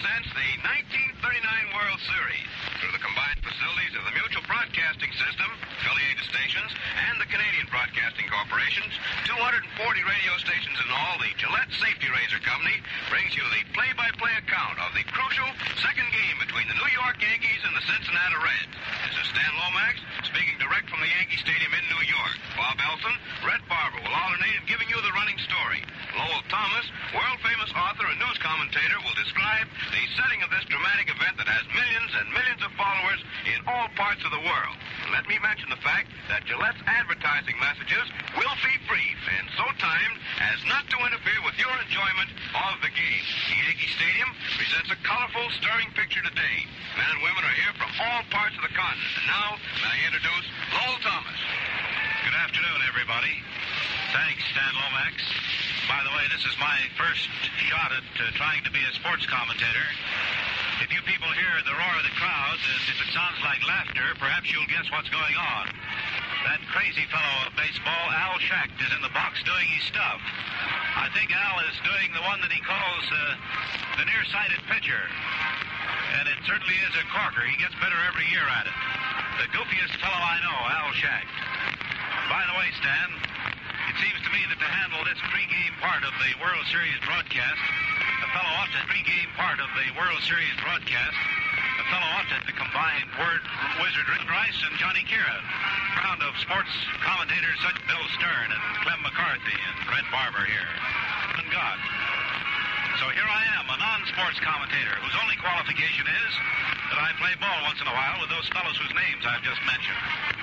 presents the 1939 World Series through the combined facilities of the Mutual Broadcasting System, affiliated stations, and the Canadian Broadcasting Corporation's 240 radio stations in all. The Gillette Safety Razor Company brings you the play-by-play account of the crucial second game between the New York Yankees and the Cincinnati Reds. This is Stan Lomax speaking direct from the Yankee Stadium in New York. Bob Elson, Red Barber will alternate in giving you the running story. Lowell Thomas, world-famous author and news commentator, will describe the setting of this dramatic event that has millions and millions of followers in all parts of the world. And let me mention the fact that Gillette's advertising messages will be brief and so timed as not to interfere with your enjoyment of the game. The Yankee Stadium presents a colorful, stirring picture today. Men and women are here from all parts of the continent. And now, may I introduce Lowell Thomas. Good afternoon, everybody. Thanks, Stan Lomax. By the way, this is my first shot at trying to be a sports commentator. If you people hear the roar of the crowd, if it sounds like laughter, perhaps you'll guess what's going on. That crazy fellow of baseball, Al Schacht, is in the box doing his stuff. I think Al is doing the one that he calls the nearsighted pitcher. And it certainly is a corker. He gets better every year at it. The goofiest fellow I know, Al Schacht. By the way, Stan, it seems to me that to handle this pregame part of the World Series broadcast, a fellow ought to pregame part of the World Series broadcast, a fellow ought to combine word wizard Rice and Johnny Kira. Round of sports commentators such as Bill Stern and Clem McCarthy and Red Barber here. And God. So here I am, a non-sports commentator whose only qualification is that I play ball once in a while with those fellows whose names I've just mentioned.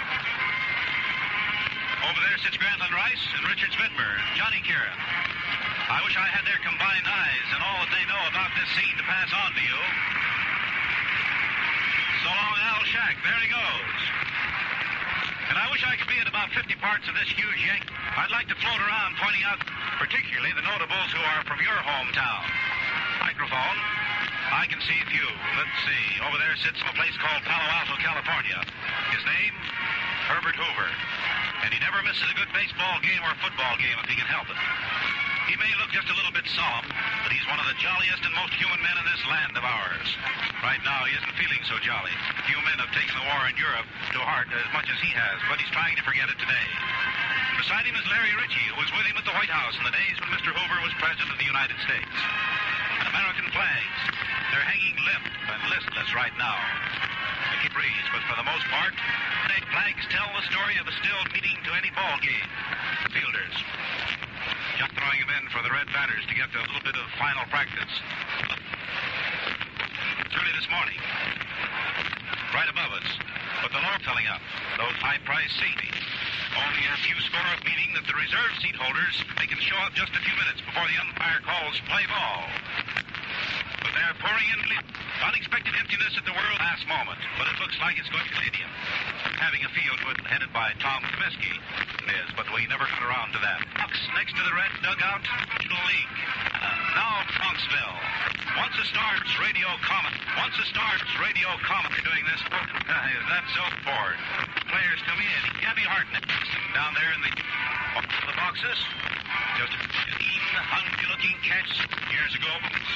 Over there sits Grantland Rice and Richard Spitmer and Johnny Kira. I wish I had their combined eyes and all that they know about this scene to pass on to you. So long, Al Schacht. There he goes. And I wish I could be in about 50 parts of this huge Yankee. I'd like to float around pointing out particularly the notables who are from your hometown. Microphone. I can see a few. Let's see. Over there sits a place called Palo Alto, California. His name, Herbert Hoover. And he never misses a good baseball game or football game if he can help it. He may look just a little bit solemn, but he's one of the jolliest and most human men in this land of ours. Right now, he isn't feeling so jolly. Few men have taken the war in Europe to heart as much as he has, but he's trying to forget it today. Beside him is Larry Ritchie, who was with him at the White House in the days when Mr. Hoover was President of the United States. And American flags, they're hanging limp and listless right now. They can breeze, but for the most part, the flags tell the story of a still meeting to any ball game. Fielders just throwing them in for the red batters to get a little bit of final practice. It's early this morning, right above us, but the Lord filling up those high-priced seats. Only a few score of meaning that the reserve seat holders, they can show up just a few minutes before the umpire calls play ball. But they're pouring in unexpected emptiness at the world last moment, but it looks like it's going to stadium. Having a field headed by Tom Comiskey, it is, but we never got around to that. Box next to the red dugout, National League. Now Bronxville. Once a Stars radio comment doing this. That's so bored. Players to me, and he can't be hardened. Down there in the boxes, just a hungry-looking catch years ago.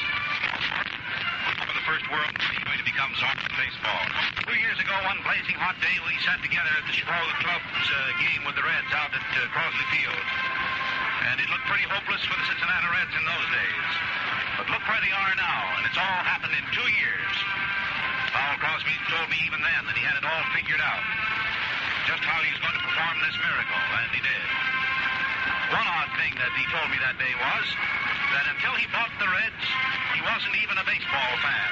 For the first world, he's going to become soft baseball. 2 years ago, one blazing hot day, we sat together at the Chicago Club's game with the Reds out at Crosley Field. And it looked pretty hopeless for the Cincinnati Reds in those days. But look where they are now, and it's all happened in 2 years. Powell Crosby told me even then that he had it all figured out. Just how he was going to perform this miracle, and he did. One odd thing that he told me that day was that until he bought the Reds, he wasn't even a baseball fan.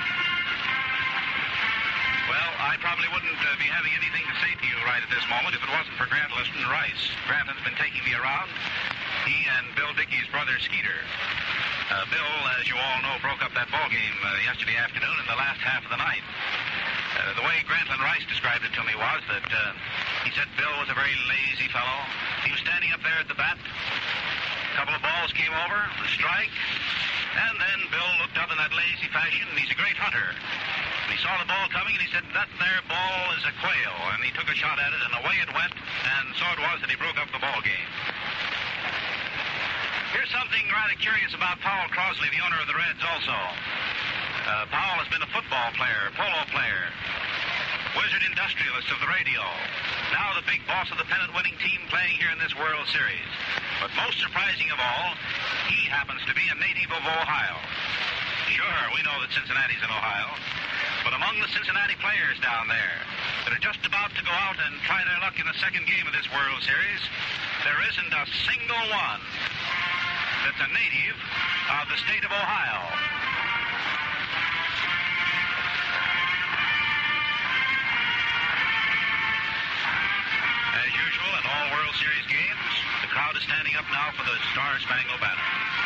Well, I probably wouldn't be having anything to say to you right at this moment if it wasn't for Grantland Rice. Grantland's been taking me around. He and Bill Dickey's brother Skeeter. Bill, as you all know, broke up that ball game yesterday afternoon in the last half of the night. The way Grantland Rice described it to me was that he said Bill was a very lazy fellow. He was standing up there at the bat. A couple of balls came over, a strike, and then Bill looked up in that lazy fashion, and he's a great hunter. He saw the ball coming, and he said, that there ball is a quail. And he took a shot at it, and away it went, and so it was that he broke up the ball game. Here's something rather curious about Powell Crosby, the owner of the Reds also. Powell has been a football player, polo player, wizard industrialist of the radio. Now the big boss of the pennant-winning team playing here in this World Series. But most surprising of all, he happens to be a native of Ohio. Sure, we know that Cincinnati's in Ohio, but among the Cincinnati players down there that are just about to go out and try their luck in the second game of this World Series, there isn't a single one that's a native of the state of Ohio. As usual in all World Series games, the crowd is standing up now for the Star-Spangled Banner.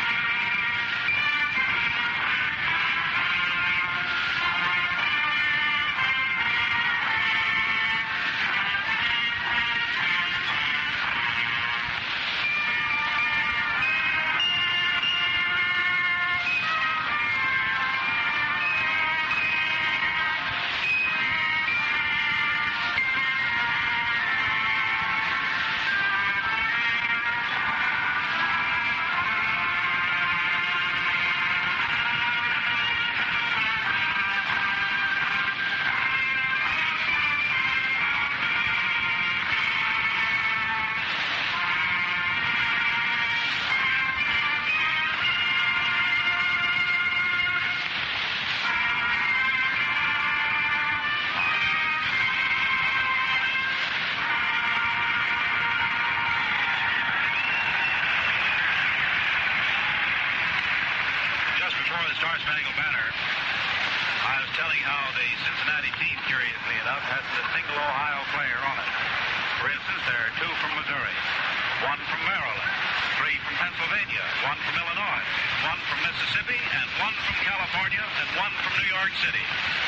Star-Spangled Banner, I was telling how the Cincinnati team, curiously enough, has a single Ohio player on it. For instance, there are 2 from Missouri, 1 from Maryland, 3 from Pennsylvania, 1 from Illinois, 1 from Mississippi, and 1 from California, and 1 from New York City.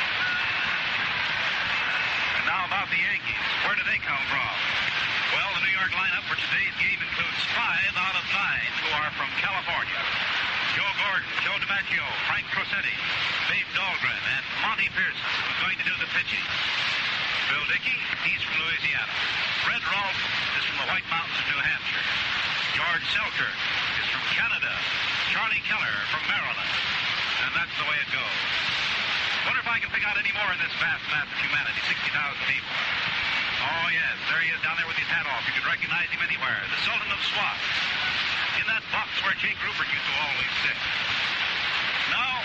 And now about the Yankees. Where do they come from? Well, the New York lineup for today's game includes 5 out of 9 who are from California. Joe Gordon, Joe DiMaggio, Frank Crosetti, Babe Dahlgren, and Monty Pearson, who's going to do the pitching. Bill Dickey, he's from Louisiana. Fred Rolfe is from the White Mountains of New Hampshire. George Selkirk is from Canada. Charlie Keller from Maryland. And that's the way it goes. Wonder if I can pick out any more in this vast mass of humanity, 60,000 people. Oh, yes, there he is down there with his hat off. You could recognize him anywhere. The Sultan of Swat. In that box where Jake Rupert used to always sit. Now,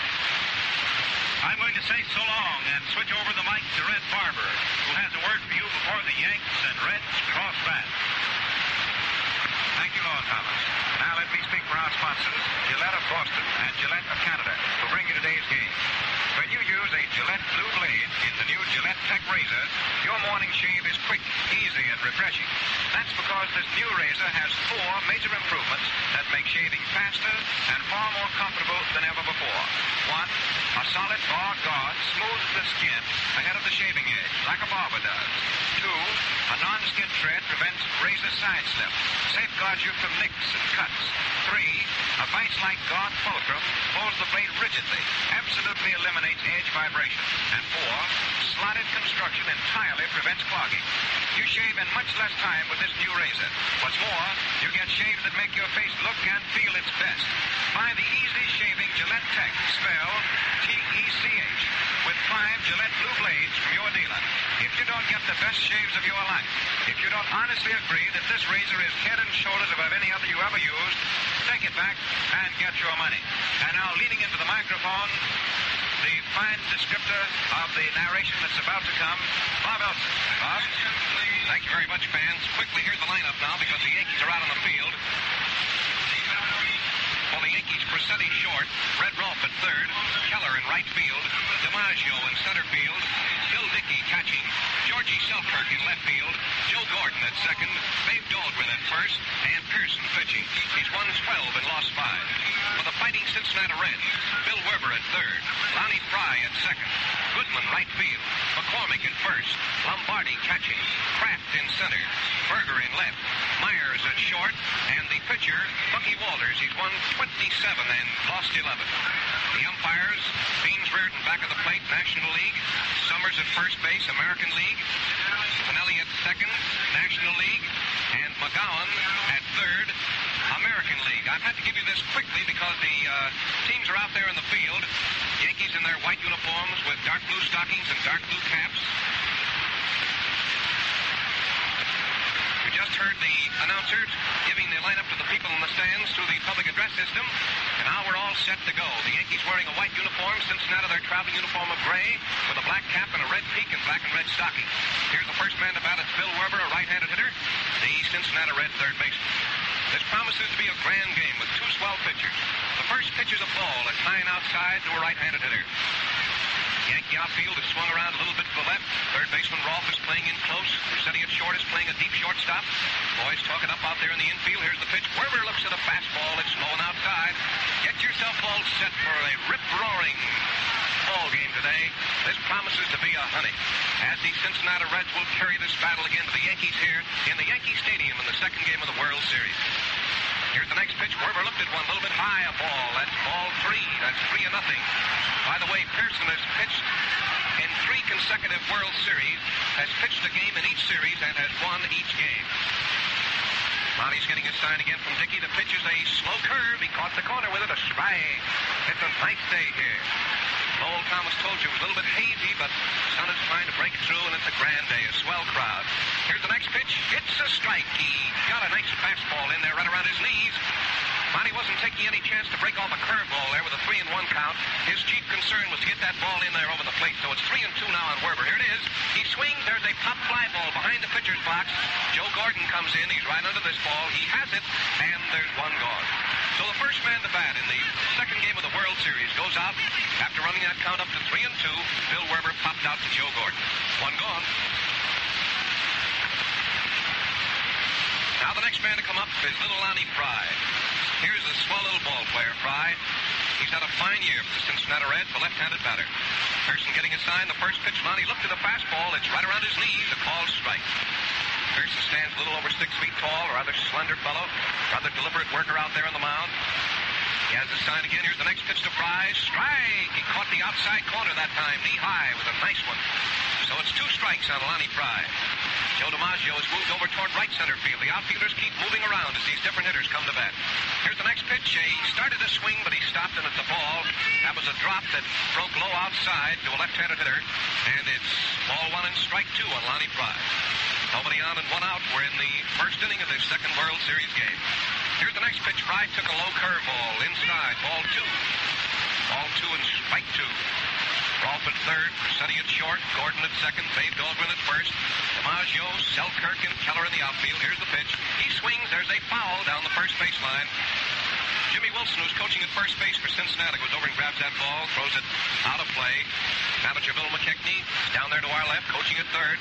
I'm going to say so long and switch over the mic to Red Barber, who has a word for you before the Yanks and Reds cross paths. Thank you, Lord Thomas. Now let me speak for our sponsors, Gillette of Boston and Gillette of Canada, who bring you today's game. When you use a Gillette Blue Blade in the new Gillette Tech Razor, your morning shave is quick, easy, and refreshing. That's because this new razor has 4 major improvements that make shaving faster and far more comfortable than ever before. 1, a solid bar guard smooths the skin ahead of the shaving edge, like a barber does. 2, a non-skid thread prevents razor side slip, safeguards you from nicks and cuts. 3, a vice-like guard fulcrum holds the blade rigidly, absolutely eliminates edge vibration. And 4, slotted construction entirely prevents clogging. You shave in much less time with this new razor. What's more, you get shaves that make your face look and feel its best. Buy the easy-shaving Gillette Tech, spelled T-E-C-H, with 5 Gillette Blue Blades from your dealer. If you don't get the best shaves of your life, if you don't honestly agree that this razor is head and shoulders above any other you ever used, take it back and get your money. And now, leading into the microphone, the fine descriptor of the narration that's about to come, Bob Elson. Bob? Thank you very much, fans. Quickly, here's the lineup now because the Yankees are out on the field. For the Yankees, Crosetti short, Red Rolfe at third, Keller in right field, DiMaggio in center field, Bill Dickey catching, Georgie Selkirk in left field, Joe Gordon at second, Babe Dahlgren at first, and Pearson pitching. He's won 12 and lost 5. For the fighting Cincinnati Reds, Bill Weber at third, Lonnie Fry at second, Goodman right field, McCormick at first, Lombardi catching, Kraft in center, Berger in left, Myers at short, and the pitcher, Bucky Walters. He's won 27 and lost 11. The umpires, Beans Reardon back at the plate, National League, Summers at first base, American League, Pinelli at second, National League, and McGowan at third, American League. I've had to give you this quickly because the teams are out there in the field. Yankees in their white uniforms with dark blue stockings and dark blue caps. You just heard the announcer giving the lineup to the people in the stands through the public address system. And now we're all set to go. The Yankees wearing a white uniform, Cincinnati their traveling uniform of gray with a black cap and a red peak and black and red stockings. Here's the first man to bat. It's Bill Werber, a right-handed hitter, the Cincinnati Reds third baseman. This promises to be a grand game with two swell pitchers. The first pitch is a ball that's high and outside to a right-handed hitter. Yankee outfield is swung around a little bit to the left. Third baseman Rolfe is playing in close. Setting it short is playing a deep shortstop. Boys talking up out there in the infield. Here's the pitch. Werber looks at a fastball. It's low and outside. Get yourself all set for a rip-roaring ball game today. This promises to be a honey. As the Cincinnati Reds will carry this battle again to the Yankees here in the Yankee Stadium in the second game of the World Series. Here's the next pitch. Werber looked at one a little bit high, a ball. That's ball 3. That's 3-0. By the way, Pearson has pitched in 3 consecutive World Series, has pitched a game in each series, and has won each game. Monty's getting his sign again from Dickey. The pitch is a slow curve. He caught the corner with it. A strike. It's a nice day here. Lowell Thomas told you it was a little bit hazy, but the sun is trying to break through, and it's a grand day, a swell crowd. Here's the next pitch. It's a strike. He got a nice fastball in there right around his knees. Monty wasn't taking any chance to break off a curveball there with a 3-1 count. His chief concern was to get that ball in there over the plate, so it's 3-2 now on Werber. Here it is. He swings. There's a pop fly ball behind the pitcher's box. Joe Gordon comes in. He's right under this ball. He has it, and there's one gone. So the first man to bat in the second game of the World Series goes out. After running that count up to 3-2, Bill Werber popped out to Joe Gordon. One gone. Now the next man to come up is little Lonnie Fry. Here's the swell little ball player, Fry. He's had a fine year for the Cincinnati Reds, the left-handed batter. Pearson getting his sign. The first pitch, Lonnie looked at the fastball. It's right around his knees. A called strike. Pearson stands a little over 6 feet tall, a rather slender fellow, rather deliberate worker out there on the mound. He has his sign again. Here's the next pitch to Fry. Strike! He caught the outside corner that time, knee-high, with a nice one. So it's 2 strikes on Lonnie Fry. Joe DiMaggio has moved over toward right center field. The outfielders keep moving around as these different hitters come to bat. Here's the next pitch. He started to swing, but he stopped, and it's a ball. That was a drop that broke low outside to a left-handed hitter, and it's ball 1 and strike 2 on Lonnie Fry. Nobody on and 1 out. We're in the first inning of this second World Series game. Here's the next pitch. Fry took a low curveball inside. Ball 2. Ball 2 and strike 2. Rolfe at third, setting it short. Gordon at second, Babe Dahlgren at first. DiMaggio, Selkirk, and Keller in the outfield. Here's the pitch. He swings. There's a foul down the first baseline. Jimmy Wilson, who's coaching at first base for Cincinnati, goes over and grabs that ball, throws it out of play. Manager Bill McKechnie down there to our left, coaching at third.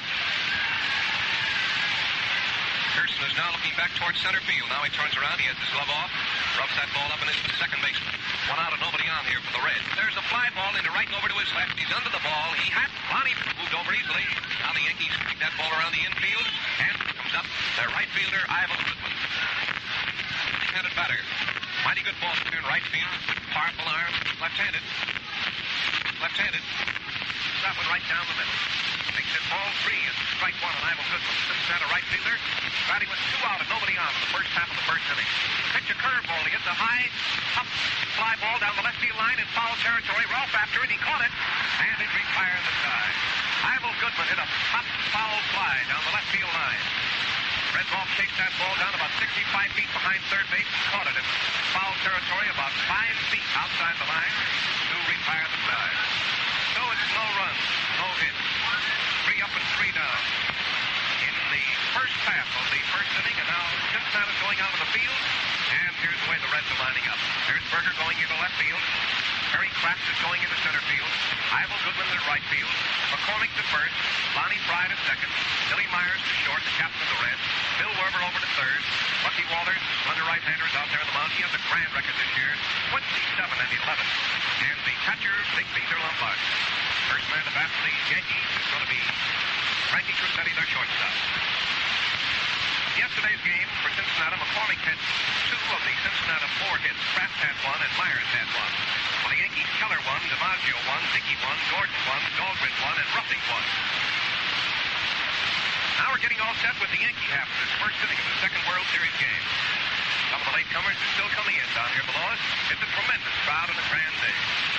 Pearson is now looking back towards center field. Now he turns around. He has his glove off. Rubs that ball up and into the second baseman. 1 out and nobody on here for the Reds. There's a fly ball into right over to his left. He's under the ball. He had Lonnie moved over easily. Now the Yankees kick that ball around the infield. And comes up their right fielder, Ivan Goodman. Left-handed batter. Mighty good ball player in right field. Powerful arm. Left-handed. Left-handed. Drop it right down the middle. Makes it ball 3 and strike 1 on Ivan Goodman. Cincinnati right fielder. Batting with 2 out and nobody on in the first half of the first inning. Pitch a curveball. He hits a high, up fly ball down the left field line in foul territory. Rolfe after it. He caught it. And it retired the side. Ivan Goodman hit a pop foul fly down the left field line. Red Rolfe chased that ball down about 65 feet behind third base and caught it in foul territory about 5 feet outside the line to retire the side. So it's no runs, no hits. 3 up and 3 down. In the first half of the first inning, and now Cincinnati's going out of the field, and here's the way the Reds are lining up. Here's Berger going into left field. Perry Kraft is going into center field. Ivan Goodman to right field. McCormick to first. Lonnie Fry to second. Billy Myers to short, the captain of the Reds. Bill Werber over to third. Bucky Walters, under right-handers out there in the mound. He has a grand record this year, 27 and 11. And the catcher, Big Peter Lombardi. First man to bat for the Yankees is going to be Frankie Trucetti, their shortstop. Yesterday's game for Cincinnati, McCormick had 2 of the Cincinnati 4 hits. Kraft had 1 and Myers had 1. For the Yankees, Keller won, DiMaggio won, Dickey won, Gordon won, Dahlgren won, and Ruffing won. Now we're getting all set with the Yankee half of this first inning of the second World Series game. Some of the latecomers are still coming in down here below us. It's a tremendous crowd on a grand day.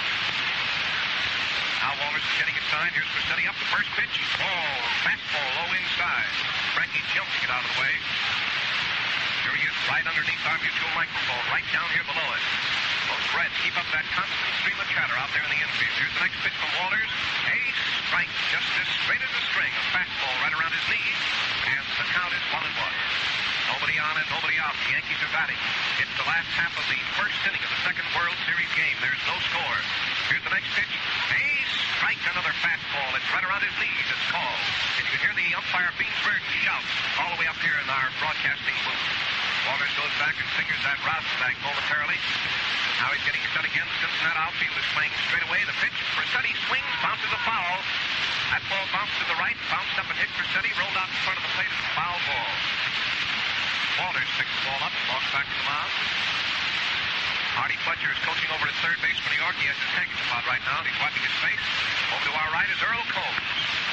Now Walters is getting his sign. Here's Cressetti up the first pitch. Ball, fastball, low inside. Frankie jumped to get out of the way. Here he is, right underneath our mutual microphone, right down here below us. Those Reds keep up that constant stream of chatter out there in the infield. Here's the next pitch from Walters. A strike, just as straight as a string. A fastball right around his knees, and the count is 1-1. Nobody on and nobody out. The Yankees are batting. It's the last half of the first inning of the second World Series game. There's no score. Here's the next pitch. A strike, another fastball. It's right around his knees. It's called. And you can hear the umpire Beansberg shout all the way up here in our broadcasting booth. Walters goes back and fingers that Rosenbach momentarily. Now he's getting set again. The Cincinnati outfield is playing straight away. The pitch. Cressetti swings, bounces a foul. That ball bounced to the right, bounced up and hit Cressetti, rolled out in front of the plate. It's a foul ball. Walters picks the ball up and walks back to the mound. Artie Fletcher is coaching over at third base for New York. He has his handkerchief out right now, and he's wiping his face. Over to our right is Earl Combs.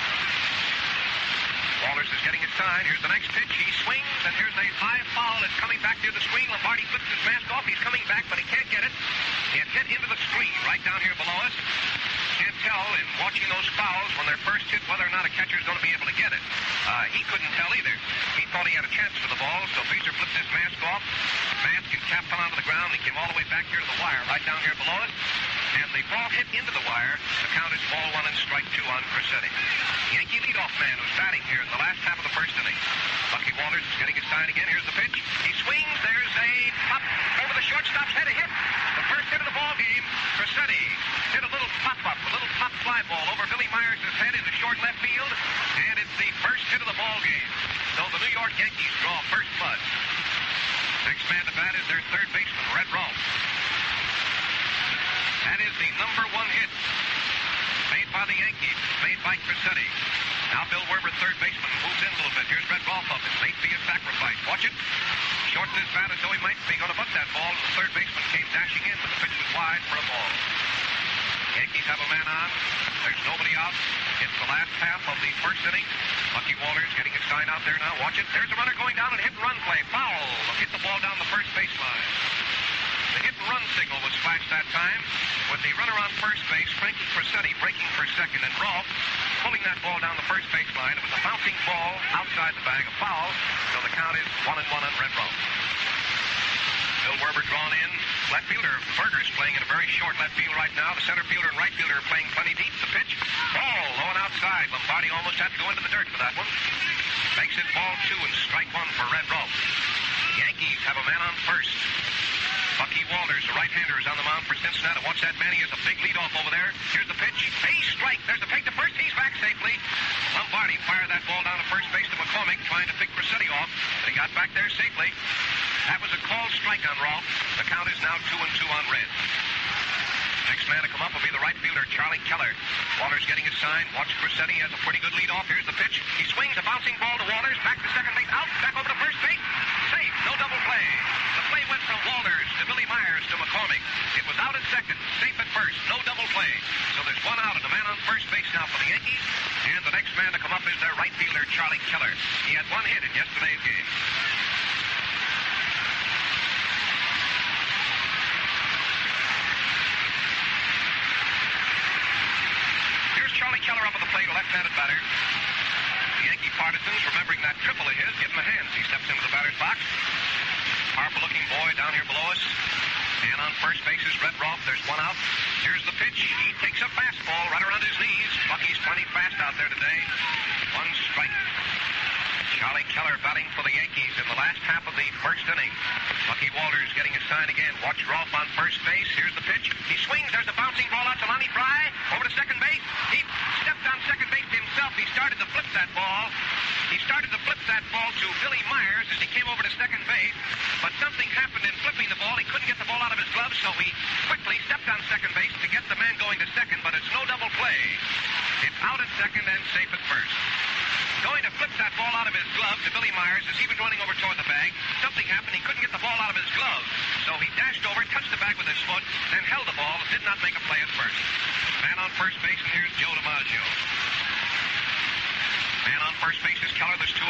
Walters is getting his sign. Here's the next pitch. He swings, and here's a high foul. It's coming back near the screen. Lombardi flips his mask off. He's coming back, but he can't get it. It hit into the screen right down here below us. Can't tell in watching those fouls when they're first hit whether or not a catcher's going to be able to get it. He couldn't tell either. He thought he had a chance for the ball, so Beezer flipped his mask off. Mask and cap fell onto the ground. He came all the way back here to the wire right down here below us. And the ball hit into the wire. The count is ball 1 and strike 2 on Cressetti. Yankee leadoff man who's batting here in the last half of the first inning. Bucky Walters is getting his sign again. Here's the pitch. He swings. There's a pop over the shortstop's head. A hit. The first hit of the ball game. Cressetti hit a little pop-up, a little pop fly ball over Billy Myers' head into short left field. And it's the first hit of the ball game. So the New York Yankees draw first blood. Next man to bat is their third baseman, Red Rolfe. That is the number 1 hit made by the Yankees, made by Cressetti. Now Bill Werber, third baseman, moves in a little bit. Here's Red Rolfe up. It may be a sacrifice. Watch it. Shortened his bat as though he might be going to butt that ball. And the third baseman came dashing in, but the pitch was wide for a ball. Yankees have a man on. There's nobody out. It's the last half of the first inning. Bucky Walters getting his sign out there now. Watch it. There's a runner going down and hit and run play. Foul. Hit the ball down the first baseline. The hit and run signal was flashed that time with the runner on first base, Frankie Cressetti, breaking for second, and Rolfe pulling that ball down the first baseline. It was a bouncing ball outside the bag, a foul, so the count is 1-1 on Red Rolfe. Bill Werber drawn in. Left fielder Berger's playing in a very short left field right now. The center fielder and right fielder are playing plenty deep. The pitch, ball, low and outside. Lombardi almost had to go into the dirt for that one. Makes it ball 2 and strike 1 for Red Rolfe. The Yankees have a man on first. Bucky Walters, the right-hander, is on the mound for Cincinnati. Watch that man. He has a big leadoff over there. Here's the pitch. A strike. There's a peg to first. He's back safely. Lombardi fired that ball down to first base to McCormick, trying to pick Cressetti off. But he got back there safely. That was a called strike on Rolfe. The count is now 2-2 on Reds. Next man to come up will be the right fielder, Charlie Keller. Walters getting his sign. Watch Cressetti. Has a pretty good lead off. Here's the pitch. He swings a bouncing ball to Walters. Back to second base. Out. Back over to first base. Safe. No double play. The play went from Walters to Billy Myers to McCormick. It was out at second. Safe at first. No double play. So there's one out and a man on first base now for the Yankees. And the next man to come up is their right fielder, Charlie Keller. He had 1 hit in yesterday's game. Charlie Keller up at the plate, a left-handed batter. The Yankee partisans, remembering that triple of his, give him a hand as he steps into the batter's box. Powerful-looking boy down here below us. And on first base is Red Rolfe. There's one out. Here's the pitch. He takes a fastball right around his knees. Bucky's plenty fast out there today. 1 strike. Charlie Keller batting for the Yankees in the last half of the first inning. Bucky Walters getting his sign again. Watch Rolfe on first base. Here's the pitch. He swings. There's a bouncing ball out to Lonnie Fry. Over to second base. He stepped on second base himself. He started to flip that ball. To Billy Myers as he came over to second base. But something happened in flipping the ball. He couldn't get the ball out of his glove, so he quickly stepped on second base to get the man going to second, but it's no double play. It's out at second and safe at first. Going to flip that ball out of his glove to Billy Myers as he was running over toward the bag. Something happened. He couldn't get the ball out of his glove. So he dashed over, touched the bag with his foot, then held the ball and did not make a play at first. Man on first base, and here's Joe DiMaggio. Man on first base is Keller. There's 2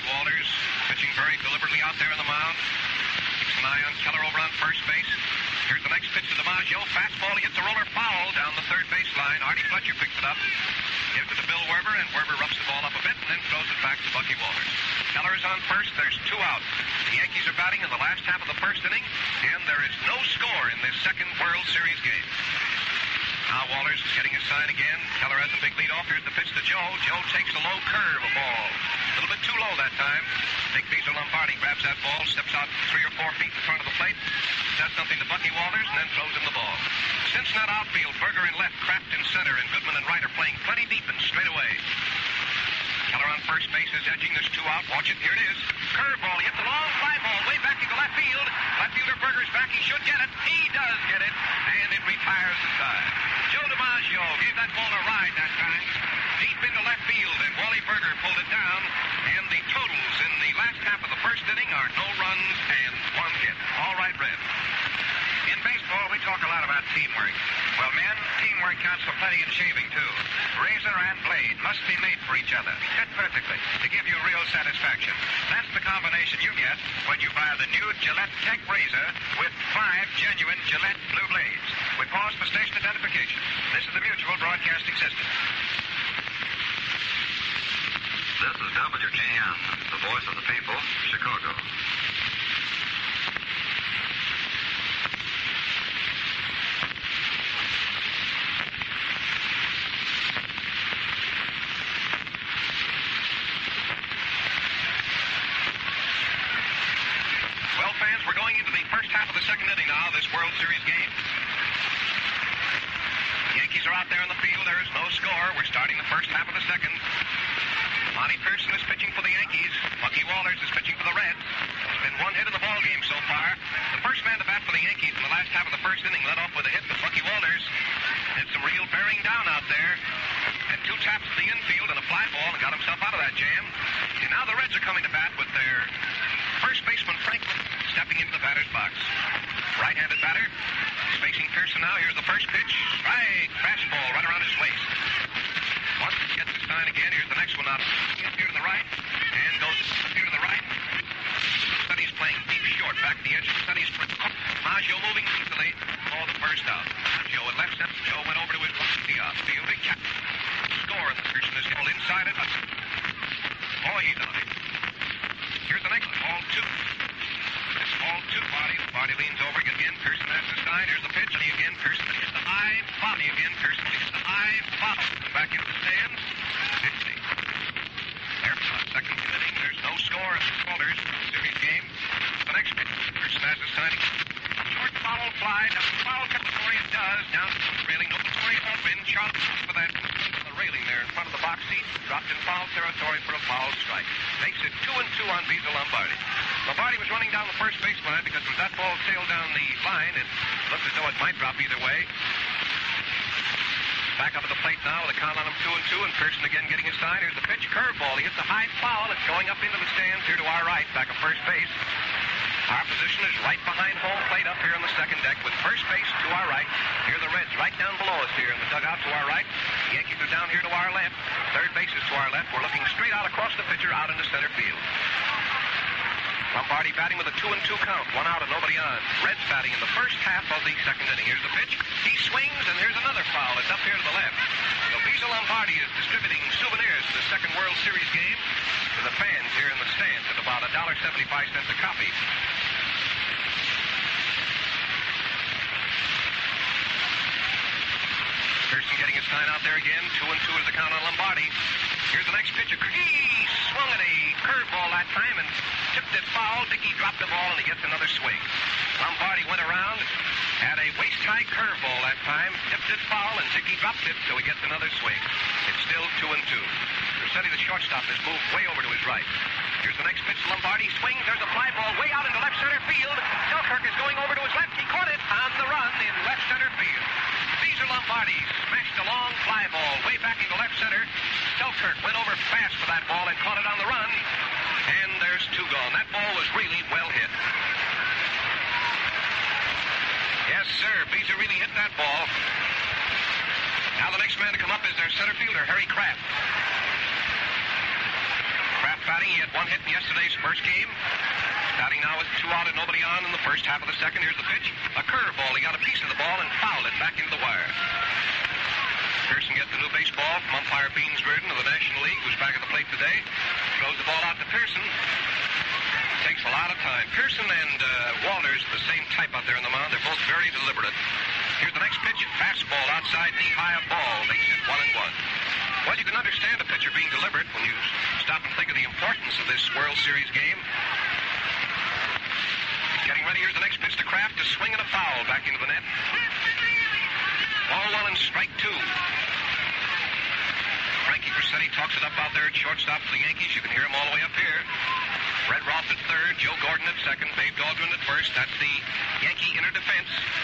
Walters pitching very deliberately out there on the mound. Keeps an eye on Keller over on first base. Here's the next pitch to DiMaggio. Fastball. He hits a roller foul down the third baseline. Artie Fletcher picks it up. Gives it to Bill Werber, and Werber roughs the ball up a bit and then throws it back to Bucky Walters. Keller is on first. There's 2 out. The Yankees are batting in the last half of the first inning, and there is no score in this second World Series game. Now Walters is getting his sign again. Keller has a big lead off. Here's the pitch to Joe. Joe takes a low curve of ball. A little bit too low that time. Big Beezer Lombardi grabs that ball, steps out 3 or 4 feet in front of the plate, says something to Bucky Walters, and then throws him the ball. Cincinnati outfield, Berger in left, Kraft in center, and Goodman and Wright are playing plenty deep and straight away. Keller on first base is edging. There's 2 out. Watch it. Here it is. Curveball. He hits a long fly ball way back into left field. Left fielder Berger's back. He should get it. He does get it, and it retires the side. Joe DiMaggio gave that ball a ride that time. Deep into left field, and Wally Berger pulled it down. And the totals in the last half of the first inning are no runs and 1 hit. All right, Red. In baseball, we talk a lot about teamwork. Well, men, teamwork counts for plenty in shaving, too. Razor and blade must be made for each other, fit perfectly, to give you real satisfaction. That's the combination you get when you buy the new Gillette Tech Razor with 5 genuine Gillette Blue Blades. We pause for station identification. This is the Mutual Broadcasting System. This is WGN, the voice of the people, Chicago. Well, fans, we're going into the first half of the second inning now, this World Series game. The Yankees are out there on the field. There is no score. We're starting the first half of the second. Monty Pearson is pitching for the Yankees. Bucky Walters is pitching for the Reds. There's been 1 hit in the ball game so far. The first man to bat for the Yankees in the last half of the first inning led off with a hit, but Bucky Walters did some real bearing down out there. Had 2 taps to the infield and a fly ball and got himself out of that jam. And now the Reds are coming to bat with their first baseman Franklin stepping into the batter's box. Right-handed batter. He's facing Pearson now. Here's the first pitch. Strike. Fastball right around his waist. Once he gets his sign again, here's the next one out. Here to the right, and goes here to the right. Study's playing deep short, back to the edge of the Study's playing. Maggio moving easily. Ball the first out. Maggio at left center. Joe went over to his left field. Big cap. Score, and the Pearson is held inside it. Oh, he's on it. Here's the next one. Ball 2. It's ball 2. Body leans over again. Pearson has the sign. Here's the pitch. And again, Pearson hits the high. Body again. Pearson hits the high. Body. Back into the stands. 50. There's second inning. There's no score in the Walters series game. The next pitch. Pearson has the sign. Short foul fly. Down the foul territory it does. Down to the railing. No story open. Charles for that. The railing there in front of the box seat. Dropped in foul territory for a foul strike. Makes it 2-2 on Beezer Lombardi. Lombardi was running down the first baseline because as that ball sailed down the line, it looked as though it might drop either way. Back up at the plate now with a count on him 2-2, and Pearson again getting his sign. Here's the pitch, curveball. He hits a high foul. It's going up into the stands here to our right, back of first base. Our position is right behind home plate up here on the second deck with first base to our right. Here are the Reds right down below us here in the dugout to our right. The Yankees are down here to our left. Third base is to our left. We're looking straight out across the pitcher out into center field. Lombardi batting with a 2-2 count. 1 out and nobody on. Reds batting in the first half of the second inning. Here's the pitch. He swings, and here's another foul. It's up here to the left. So Beezer Lombardi is distributing souvenirs for the second World Series game to the fans here in the stands at about $1.75 a copy. Pearson getting his sign out there again. 2-2 is the count on Lombardi. Here's the next pitcher. He swung at a curveball that time and tipped it foul. Dickey dropped the ball, and he gets another swing. Lombardi went around, had a waist-high curveball that time, tipped it foul, and Dickey dropped it, so he gets another swing. It's still 2-2. Rossetti, the shortstop, has moved way over to his right. Here's the next pitch. Lombardi swings. There's a fly ball way out into left center field. Selkirk is going over to his left. He caught it on the run in left center field. Beezer Lombardi smashed a long fly ball way back into left center. Selkirk went over fast for that ball and caught it on the run. And there's 2 gone. That ball was really well hit. Yes, sir. Beezer really hit that ball. Now the next man to come up is their center fielder, Harry Kraft. Kraft batting. He Dickey had one hit in yesterday's first game. Batting now with 2 out and nobody on in the first half of the second. Here's the pitch. A curveball. He got a piece of the ball and fouled it back into the wire. Pearson gets the new baseball from umpire Beansburden of the National League, who's back at the plate today. Throws the ball out to Pearson. Takes a lot of time. Pearson and Walters, the same type out there in the mound. They're both very deliberate. Here's the next pitch. Fastball outside, knee-high ball. Makes it 1-1. Well, you can understand a pitcher being deliberate when you stop and think of the importance of this World Series game. Getting ready. Here's the next pitch to Kraft. A swing and a foul back into the net. Ball 1 and strike 2. Frankie Cressetti talks it up out there at shortstop for the Yankees. You can hear him all the way up here. Red Rolfe at third, Joe Gordon at second, Babe Dahlgren at first. That's the Yankee inner defense.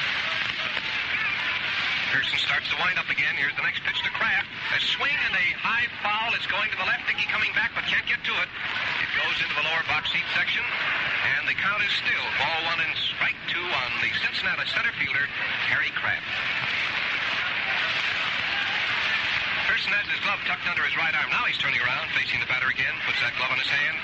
Pearson starts to wind up again. Here's the next pitch to Kraft. A swing and a high foul. It's going to the left. Dickey coming back, but can't get to it. It goes into the lower box seat section, and the count is still ball 1 and strike 2 on the Cincinnati center fielder, Harry Kraft. Pearson has his glove tucked under his right arm. Now he's turning around, facing the batter again, puts that glove on his hand.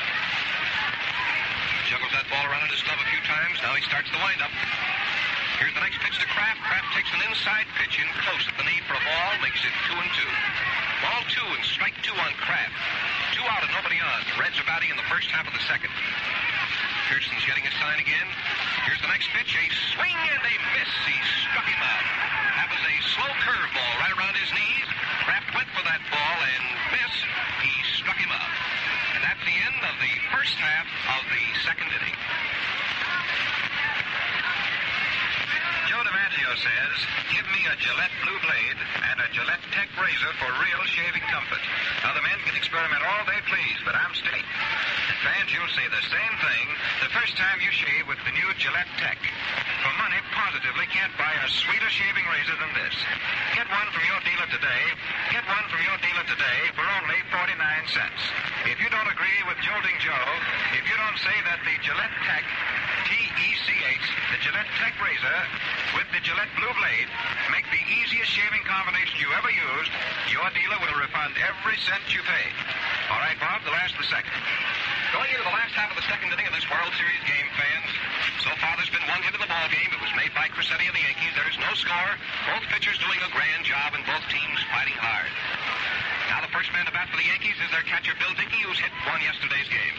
Juggles that ball around in his glove a few times. Now he starts the windup. Here's the next pitch to Kraft. Kraft takes an inside pitch in close at the knee for a ball. Makes it 2-2. Ball 2 and strike 2 on Kraft. 2 out and nobody on. The Reds are batting in the first half of the second. Pearson's getting his sign again. Here's the next pitch. A swing and a miss. He struck him out. That was a slow curveball right around his knees. Kraft went for that ball and missed. He struck him out. And that's the end of the first half of the second inning. Joe DiMaggio says, give me a Gillette Blue Blade and a Gillette Tech razor for real shaving comfort. Now, the men can experiment all they please, but I'm steady. And fans, you'll say the same thing the first time you shave with the new Gillette Tech. For money, positively can't buy a sweeter shaving razor than this. Get one from your dealer today. Get one from your dealer today for only 49 cents. If you don't agree with Jolting Joe, if you don't say that the Gillette Tech, T-E-C-H, the Gillette Tech razor with the Gillette Blue Blade make the easiest shaving combination you ever used, your dealer will refund every cent you pay. All right, Bob, the last of the second. Going into the last half of the second inning of this World Series game, fans, so far there's been one hit in the ball game. It was made by Cressetti of the Yankees. There is no score. Both pitchers doing a grand job and both teams fighting hard. Now the first man to bat for the Yankees is their catcher, Bill Dickey, who's hit one yesterday's game.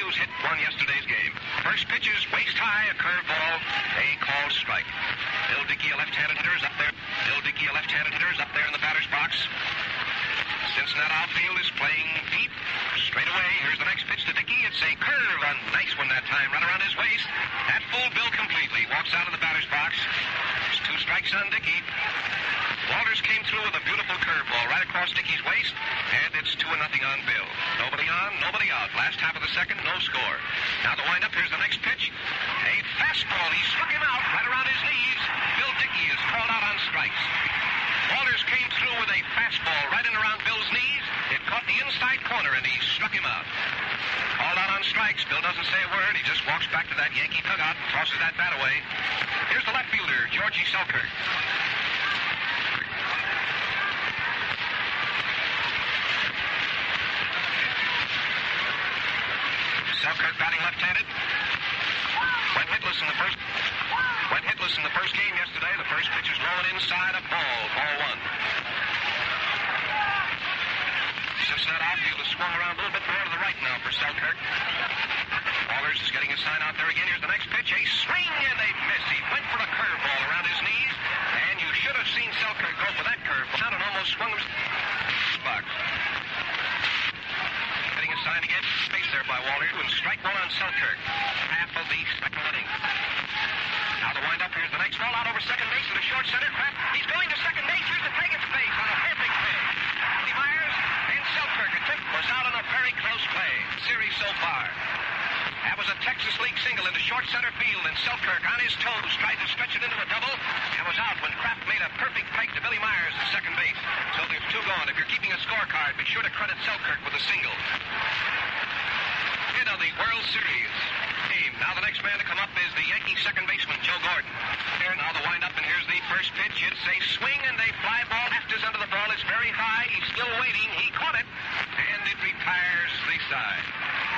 First pitch is waist high, a curveball, a called strike. Bill Dickey, a left-handed hitter, is up there. In the batter's box. Cincinnati outfield is playing deep. Straight away, here's the next pitch to Dickey. It's a curve, a nice one that time, right around his waist. That fooled Bill completely. Walks out of the batter's box. There's 2 strikes on Dickey. Walters came through with a beautiful curveball right across Dickey's waist, and it's 2-0 on Bill. Nobody on, nobody out. Last half of the second, no score. Now the windup, here's the next pitch. A fastball. He struck him out right around his knees. Bill Dickey is called out on strikes. Walters came through with a fastball right in around Bill's knees. It caught the inside corner, and he struck him out. Called out on strikes. Bill doesn't say a word. He just walks back to that Yankee dugout and tosses that bat away. Here's the left fielder, Georgie Selkirk. Selkirk batting left-handed. Went hitless in the first game yesterday. The first pitch is rolling inside a ball 1. Cincinnati outfield has swung around a little bit more to the right now for Selkirk. Walters is getting his sign out there again. Here's the next pitch. A swing and a miss. He went for a curveball around his knees, and you should have seen Selkirk go for that curveball. And almost swung his box. Getting his sign again. Space there by Walters, and strike 1 on Selkirk. Half of the second inning. Now the windup. Here's the next ball out over second base to the short center. Kraft. He's going to second base. Here's the tag at base on a perfect play. Billy Myers and Selkirk. It was out on a very close play. Series so far. That was a Texas League single into short center field, and Selkirk on his toes tried to stretch it into a double and was out when Kraft made a perfect peg to Billy Myers at second base. So there's 2 gone. If you're keeping a scorecard, be sure to credit Selkirk with a single. Into the World Series game. Now the next man to come up is the Yankee second baseman, Joe Gordon. Here now the windup, and here's the first pitch. It's a swing and a fly ball. Afters under the ball is very high. He's still waiting. He caught it, and it retires the side.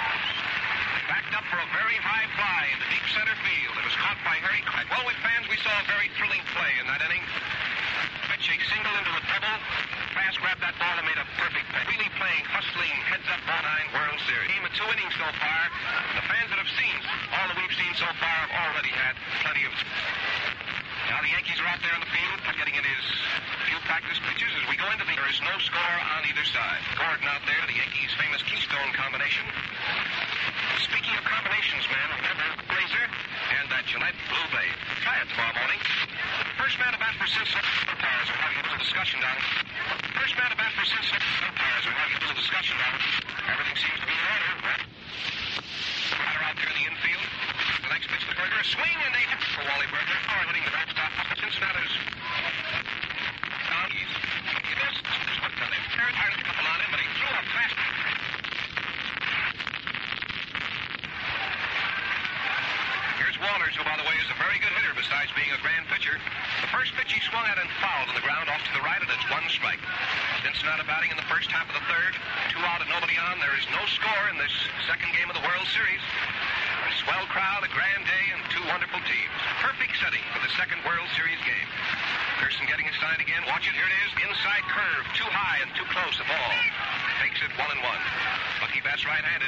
up for a very high fly into deep center field. It was caught by Harry Craig. Well, with fans, we saw a very thrilling play in that inning. Pitch a single into a double. Fast grabbed that ball and made a perfect pitch. Really playing, hustling, heads-up ball nine World Series. Game of 2 innings so far. The fans that have seen all that we've seen so far have already had plenty of... Now the Yankees are out there in the field, getting in his few practice pitches. As we go into there is no score on either side. Gordon out there, the Yankees' famous Keystone combination. Speaking of combinations, man, remember Blazer and that Gillette Blue Blade. Try it tomorrow morning. First man to bat for Cincinnati umpires. We're having a little discussion down it. First man to bat for Cincinnati umpires. We're having a little discussion down it. Everything seems to be in order. Batter out there in the infield. The next pitch to Berger. A swing and they hit for Wally Berger. Power hitting the backstop. Cincinnati's Yankees. He missed. Third hard to couple on him, but he threw a fast. Here's Walters, who, by the way, is a very good hitter besides being a grand pitcher. The first pitch he swung at and fouled on the ground off to the right, and it's 1 strike. Cincinnati batting in the first half of the third. 2 out and nobody on. There is no score in this second game of the World Series. A swell crowd, a grand day, and 2 wonderful teams. Perfect setting for the second World Series game. Pearson getting his sign again. Watch it. Here it is. Inside curve. Too high and too close a ball. Takes it 1-1. Bucky bats right-handed.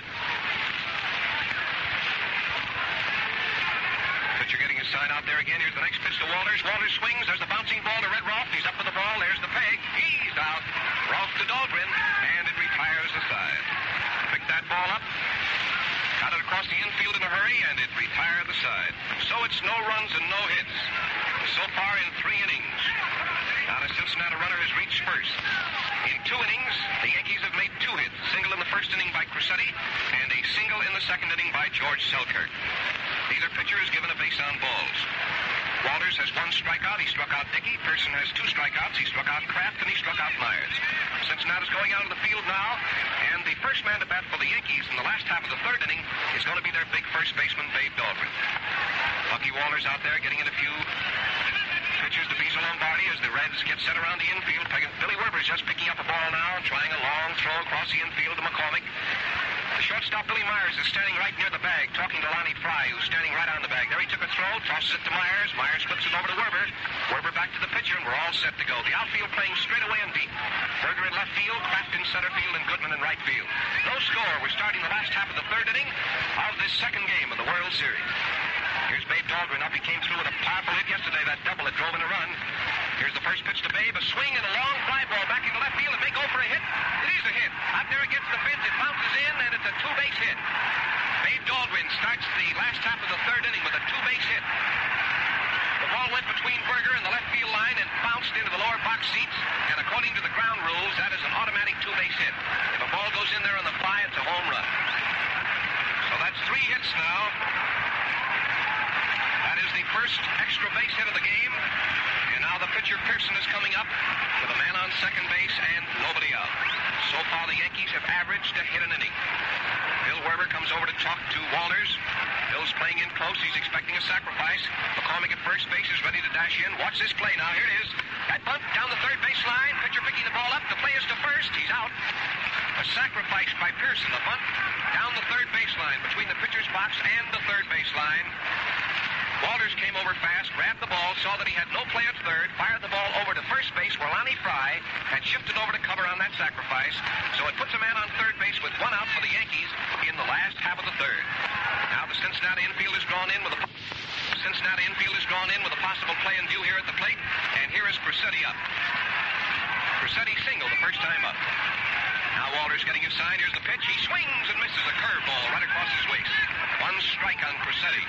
Pitcher getting his sign out there again. Here's the next pitch to Walters. Walters swings. There's the bouncing ball to Red Rolfe. He's up for the ball. There's the peg. He's out. Rolfe to Dahlgren. And it retires the side. Picked that ball up. Got it across the infield in a hurry, and it retired the side. So it's no runs and no hits. So far in 3 innings. Now the Cincinnati runner has reached first. In 2 innings, the Yankees have made 2 hits. A single in the first inning by Cressetti, and a single in the second inning by George Selkirk. Neither pitcher is given a base on balls. Walters has 1 strikeout. He struck out Dickey. Pearson has 2 strikeouts. He struck out Kraft, and he struck out Myers. Cincinnati's going out of the field now, and the first man to bat for the Yankees in the last half of the third inning is going to be their big first baseman, Babe Dahlgren. Bucky Walters out there getting in a few pitches to Beezer Lombardi as the Reds get set around the infield. Billy Werber's just picking up a ball now, trying a long throw across the infield to McCormick. The shortstop, Billy Myers, is standing right near the bag, talking to Lonnie Fry, who's standing right on the bag. There he took a throw, tosses it to Myers. Myers flips it over to Werber. Werber back to the pitcher, and we're all set to go. The outfield playing straight away and deep. Berger in left field, Kraft in center field, and Goodman in right field. No score. We're starting the last half of the third inning of this second game of the World Series. Here's Babe Dahlgren up. He came through with a powerful hit yesterday, that double that drove in a run. Here's the first pitch to Babe. A swing and a long fly ball back into left field. It may go for a hit. It is a hit. Out there against the fence. It bounces in, and it's a 2-base hit. Babe Dahlgren starts the last half of the third inning with a 2-base hit. The ball went between Berger and the left field line and bounced into the lower box seats. And according to the ground rules, that is an automatic 2-base hit. If a ball goes in there on the fly, it's a home run. So that's 3 hits now. That is the first extra base hit of the game. And now the pitcher Pearson is coming up with a man on second base and nobody out. So far the Yankees have averaged a hit an inning. Bill Werber comes over to talk to Walters. Bill's playing in close. He's expecting a sacrifice. McCormick at first base is ready to dash in. Watch this play now. Here it is. That bunt down the third base line. Pitcher picking the ball up. The play is to first. He's out. A sacrifice by Pearson. The bunt down the third base line between the pitcher's box and the third base line. Walters came over fast, grabbed the ball, saw that he had no play at third, fired the ball over to first base where Lonnie Fry had shifted over to cover on that sacrifice. So it puts a man on third base with 1 out for the Yankees in the last half of the third. Now the Cincinnati infield is drawn in with a possible play in view here at the plate, and here is Cressetti up. Cressetti single the first time up. Now Walters getting his sign. Here's the pitch. He swings and misses a curveball right across his waist. 1 strike on Cressetti.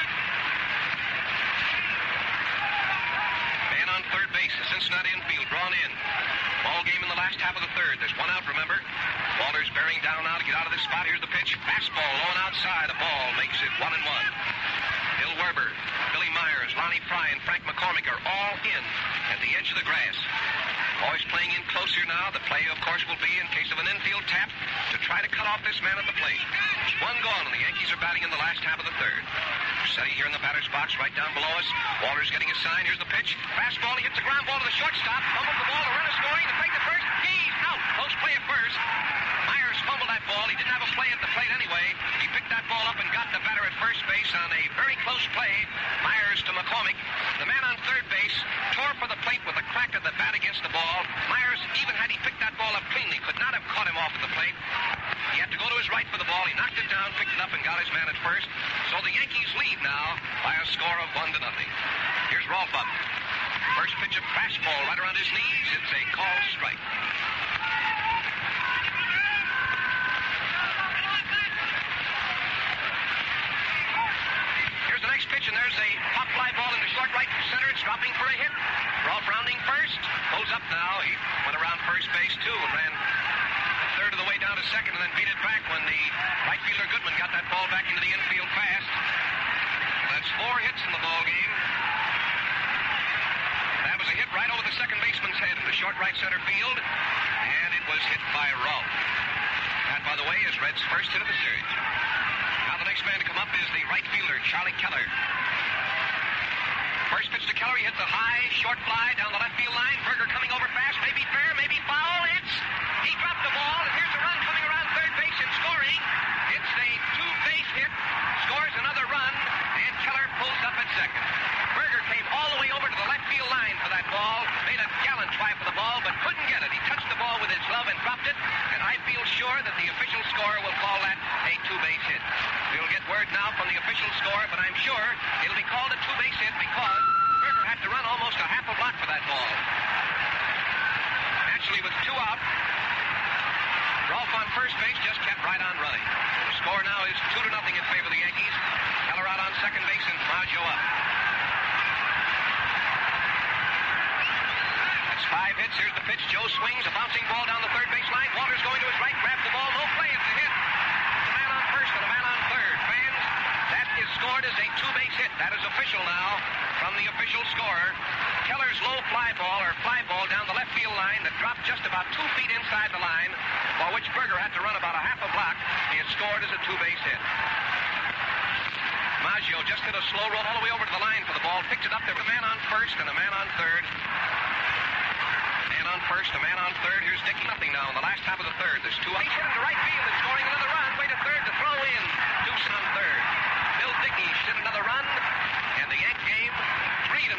On third base, the Cincinnati infield drawn in. Ball game in the last half of the third. There's 1 out, remember. Walters bearing down now to get out of this spot. Here's the pitch. Fastball low and outside. A ball makes it 1-1. Bill Werber, Billy Myers, Lonnie Fry, and Frank McCormick are all in at the edge of the grass. Boys playing in closer now. The play, of course, will be in case of an infield tap to try to cut off this man at the plate. 1 gone, and the Yankees are batting in the last half of the third. Cressetti here in the batter's box right down below us. Walters getting his sign. Here's the pitch. Fastball. He hits the ground ball to the shortstop. Fumbles the ball. The runner scoring. The fake to first. He's out. Close play at first. Myers fumbled that ball. He didn't have a play at the plate anyway. He picked that ball up and got the was right for the ball. He knocked it down, picked it up, and got his man at first. So the Yankees lead now by a score of 1-0. Here's Rolf up. First pitch, a fastball right around his knees. It's a called strike. Here's the next pitch, and there's a pop fly ball in the short right center. It's dropping for a hit. Rolf rounding first. Pulls up now. He went around first base, too, and ran a third of the way down to second, and then beat it back when the right fielder Goodman got that ball back into the infield fast. That's 4 hits in the ball game. That was a hit right over the second baseman's head in the short right center field, and it was hit by Rolf. That, by the way, is Red's first hit of the series. Now the next man to come up is the right fielder, Charlie Keller. First pitch to Keller, he hits a high, short fly down the left field line. Berger coming over fast, maybe fair, maybe foul. He dropped the ball, and here's a run coming around third base and scoring. It's a 2-base hit, scores another run, and Keller pulls up at second. Berger came all the way over to the left field line for that ball, made a gallant try for the ball, but couldn't get it. He touched the ball with his glove and dropped it, and I feel sure that the official scorer will call that a 2-base hit. We'll get word now from the official scorer, but I'm sure it'll be called a 2-base hit because Berger had to run almost a half a block for that ball. Actually, with 2 out, Rolf on first base just kept right on running. The score now is 2-0 in favor of the Yankees. Keller out on second base and Maggio up. That's 5 hits. Here's the pitch. Joe swings. A bouncing ball down the third base line. Walters going to his right. Grabs the ball. No play. It's a hit. It's a man on first and a man on third. Fans, that is scored as a 2-base hit. That is official now from the official scorer. Keller's low fly ball down the left field line that dropped just about 2 feet inside the line, for which Berger had to run about a half a block, is scored as a 2-base hit. Maggio just hit a slow roll all the way over to the line for the ball, picked it up. There's a man on first and a man on third. Man on first, a man on third. Here's Dickey. Nothing now in the last half of the third. There's 2 out. He's hit into right field and scoring another run. Way to third to throw in. Deuce on third. Bill Dickey hit another run, and the Yank game 3-0.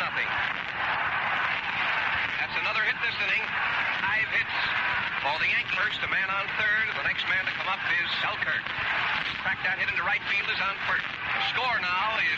That's another hit this inning. 5 hits for the Yankees. First, a man on third. The next man to come up is Selkirk. Cracked that hit into right field is on first. The score now is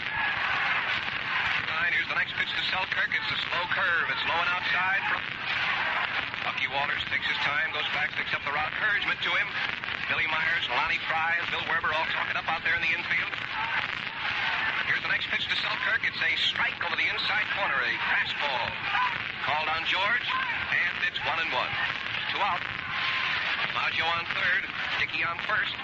9. Here's the next pitch to Selkirk. It's a slow curve. It's low and outside. Bucky Walters takes his time, goes back, picks up the rock. Encouragement to him. Billy Myers, Lonnie Fry, and Bill Werber all talking up out there in the infield. Here's the next pitch to Selkirk. It's a strike over the inside corner, a fastball. Called on George, and it's 1-1. 2 out. Maggio on third, Dickey on first.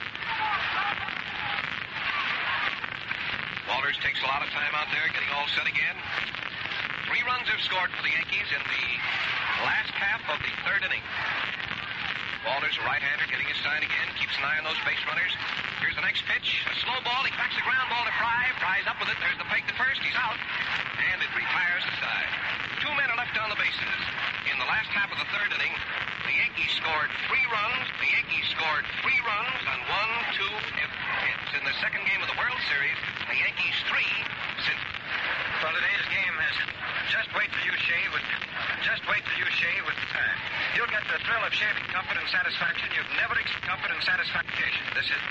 Walters takes a lot of time out there, getting all set again. 3 runs have scored for the Yankees in the last half of the third inning. Walters, a right-hander, getting his sign again, keeps an eye on those base runners. Here's the next pitch, a slow ball. He backs the ground ball to Fry. Fry's up with it. There's the peg to first. He's out, and it retires the side. 2 men are left on the bases. In the last half of the third inning, the Yankees scored 3 runs. The Yankees scored 3 runs on 1, 2 hits. In the second game of the World Series, the Yankees 3 since. Well, today's game has just wait till you shave with time. You'll get the thrill of shaving comfort and satisfaction you've never experienced. Comfort and satisfaction. This is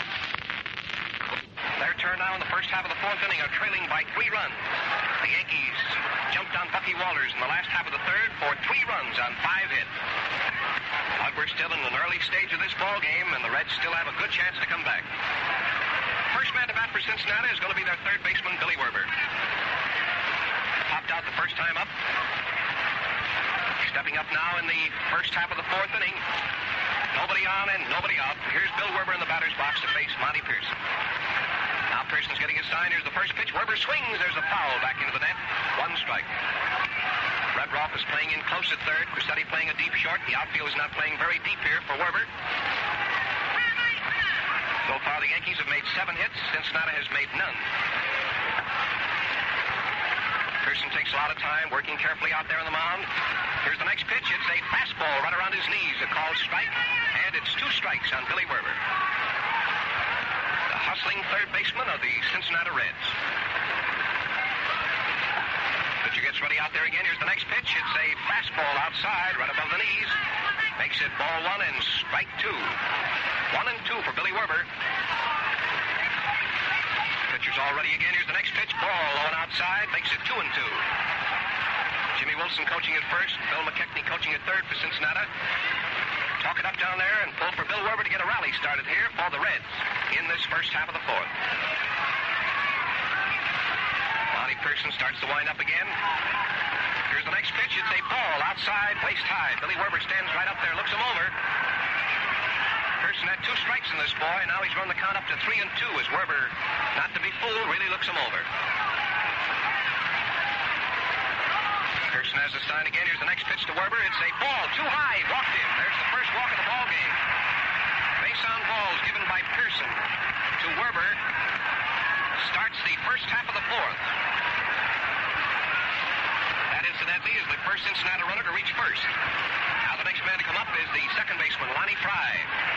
their turn now in the first half of the fourth inning, are trailing by 3 runs. The Yankees jumped on Bucky Walters in the last half of the third for 3 runs on 5 hits. But we're still in an early stage of this ball game, and the Reds still have a good chance to come back. First man to bat for Cincinnati is going to be their third baseman, Billy Werber. Popped out the first time up. Stepping up now in the first half of the fourth inning. Nobody on and nobody out. Here's Bill Werber in the batter's box to face Monty Pearson. Now Pearson's getting his sign. Here's the first pitch. Werber swings. There's a foul back into the net. 1 strike. Red Rolf is playing in close at third. Crissetti playing a deep short. The outfield is not playing very deep here for Werber. So far, the Yankees have made 7 hits. Cincinnati has made none. Pearson takes a lot of time, working carefully out there on the mound. Here's the next pitch. It's a fastball right around his knees. A called strike, and it's 2 strikes on Billy Werber, the hustling third baseman of the Cincinnati Reds. Pitcher gets ready out there again. Here's the next pitch. It's a fastball outside, right above the knees. Makes it ball 1 and strike 2. 1-2 1-2 for Billy Werber. Pitcher's all ready again. Here's the next pitch. Ball low and outside. Makes it 2-2. Jimmy Wilson coaching at first. Bill McKechnie coaching at third for Cincinnati. Talk it up down there and pull for Bill Werber to get a rally started here for the Reds in this first half of the fourth. Lonnie Pearson starts to wind up again. Here's the next pitch. It's a ball outside, waist high. Billy Werber stands right up there, looks him over. Pearson had 2 strikes in this boy. Now he's run the count up to 3-2 as Werber, not to be fooled, really looks him over. Pearson has the sign again. Here's the next pitch to Werber. It's a ball too high. Walked in. There's the first walk of the ball game. Base on balls given by Pearson to Werber. Starts the first half of the fourth. That, incidentally, is the first Cincinnati runner to reach first. Now the next man to come up is the second baseman, Lonnie Fry.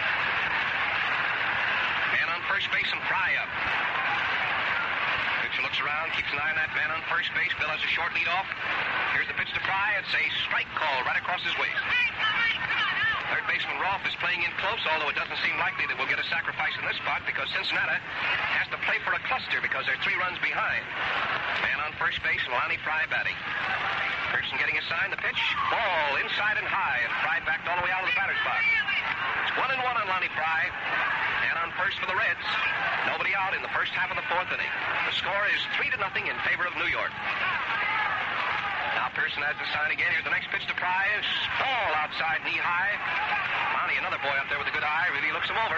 Man on first base and Fry up. Pitcher looks around, keeps an eye on that man on first base. Bill has a short lead off. Here's the pitch to Fry. It's a strike call right across his waist. Third baseman Rolfe is playing in close, although it doesn't seem likely that we'll get a sacrifice in this spot because Cincinnati has to play for a cluster because they're 3 runs behind. Man on first base, Lonnie Fry batting. Pearson getting a sign. The pitch, ball inside and high, and Fry backed all the way out of the batter's box. It's 1-1 on Lonnie Fry. Man on first for the Reds. Nobody out in the first half of the fourth inning. The score is 3-0 in favor of New York. Now Pearson has the sign again. Here's the next pitch to Fry. Ball outside, knee high. Lonnie, another boy up there with a good eye, really looks him over.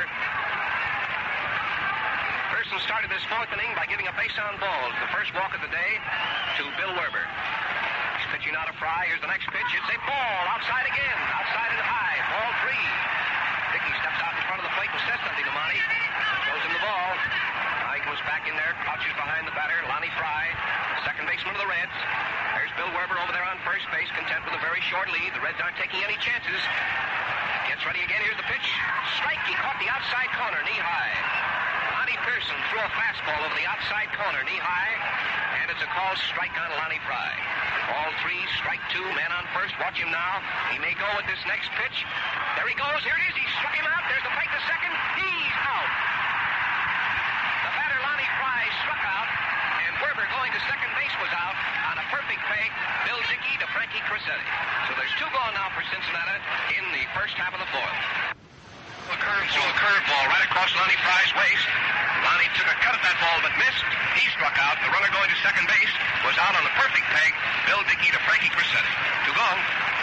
Pearson started this fourth inning by giving a base on balls, the first walk of the day, to Bill Werber. He's pitching out to Fry. Here's the next pitch. It's a ball outside again. Outside and high. Ball 3. Dickey steps out in front of the plate and says something to Monty. Throws him the ball. Now he goes back in there, crouches behind the batter, Lonnie Fry, second baseman of the Reds. There's Bill Werber over there on first base, content with a very short lead. The Reds aren't taking any chances. Gets ready again. Here's the pitch. Strike. He caught the outside corner, knee high. Lonnie Pearson threw a fastball over the outside corner, knee high, and it's a called strike on Lonnie Fry. Ball 3, strike 2, man on first. Watch him now. He may go with this next pitch. There he goes. Here it is. He struck him out. There's the break to second. He's out. The batter, Lonnie Fry, struck out, and Werber going to second base was out on a perfect peg. Bill Dickey to Frankie Crissetti. So there's 2 gone now for Cincinnati in the first half of the fourth. A curveball right across Lonnie Fry's waist. Lonnie took a cut at that ball but missed. He struck out. The runner going to second base was out on the perfect peg. Bill Dickey to Frankie Crissetti. 2 gone.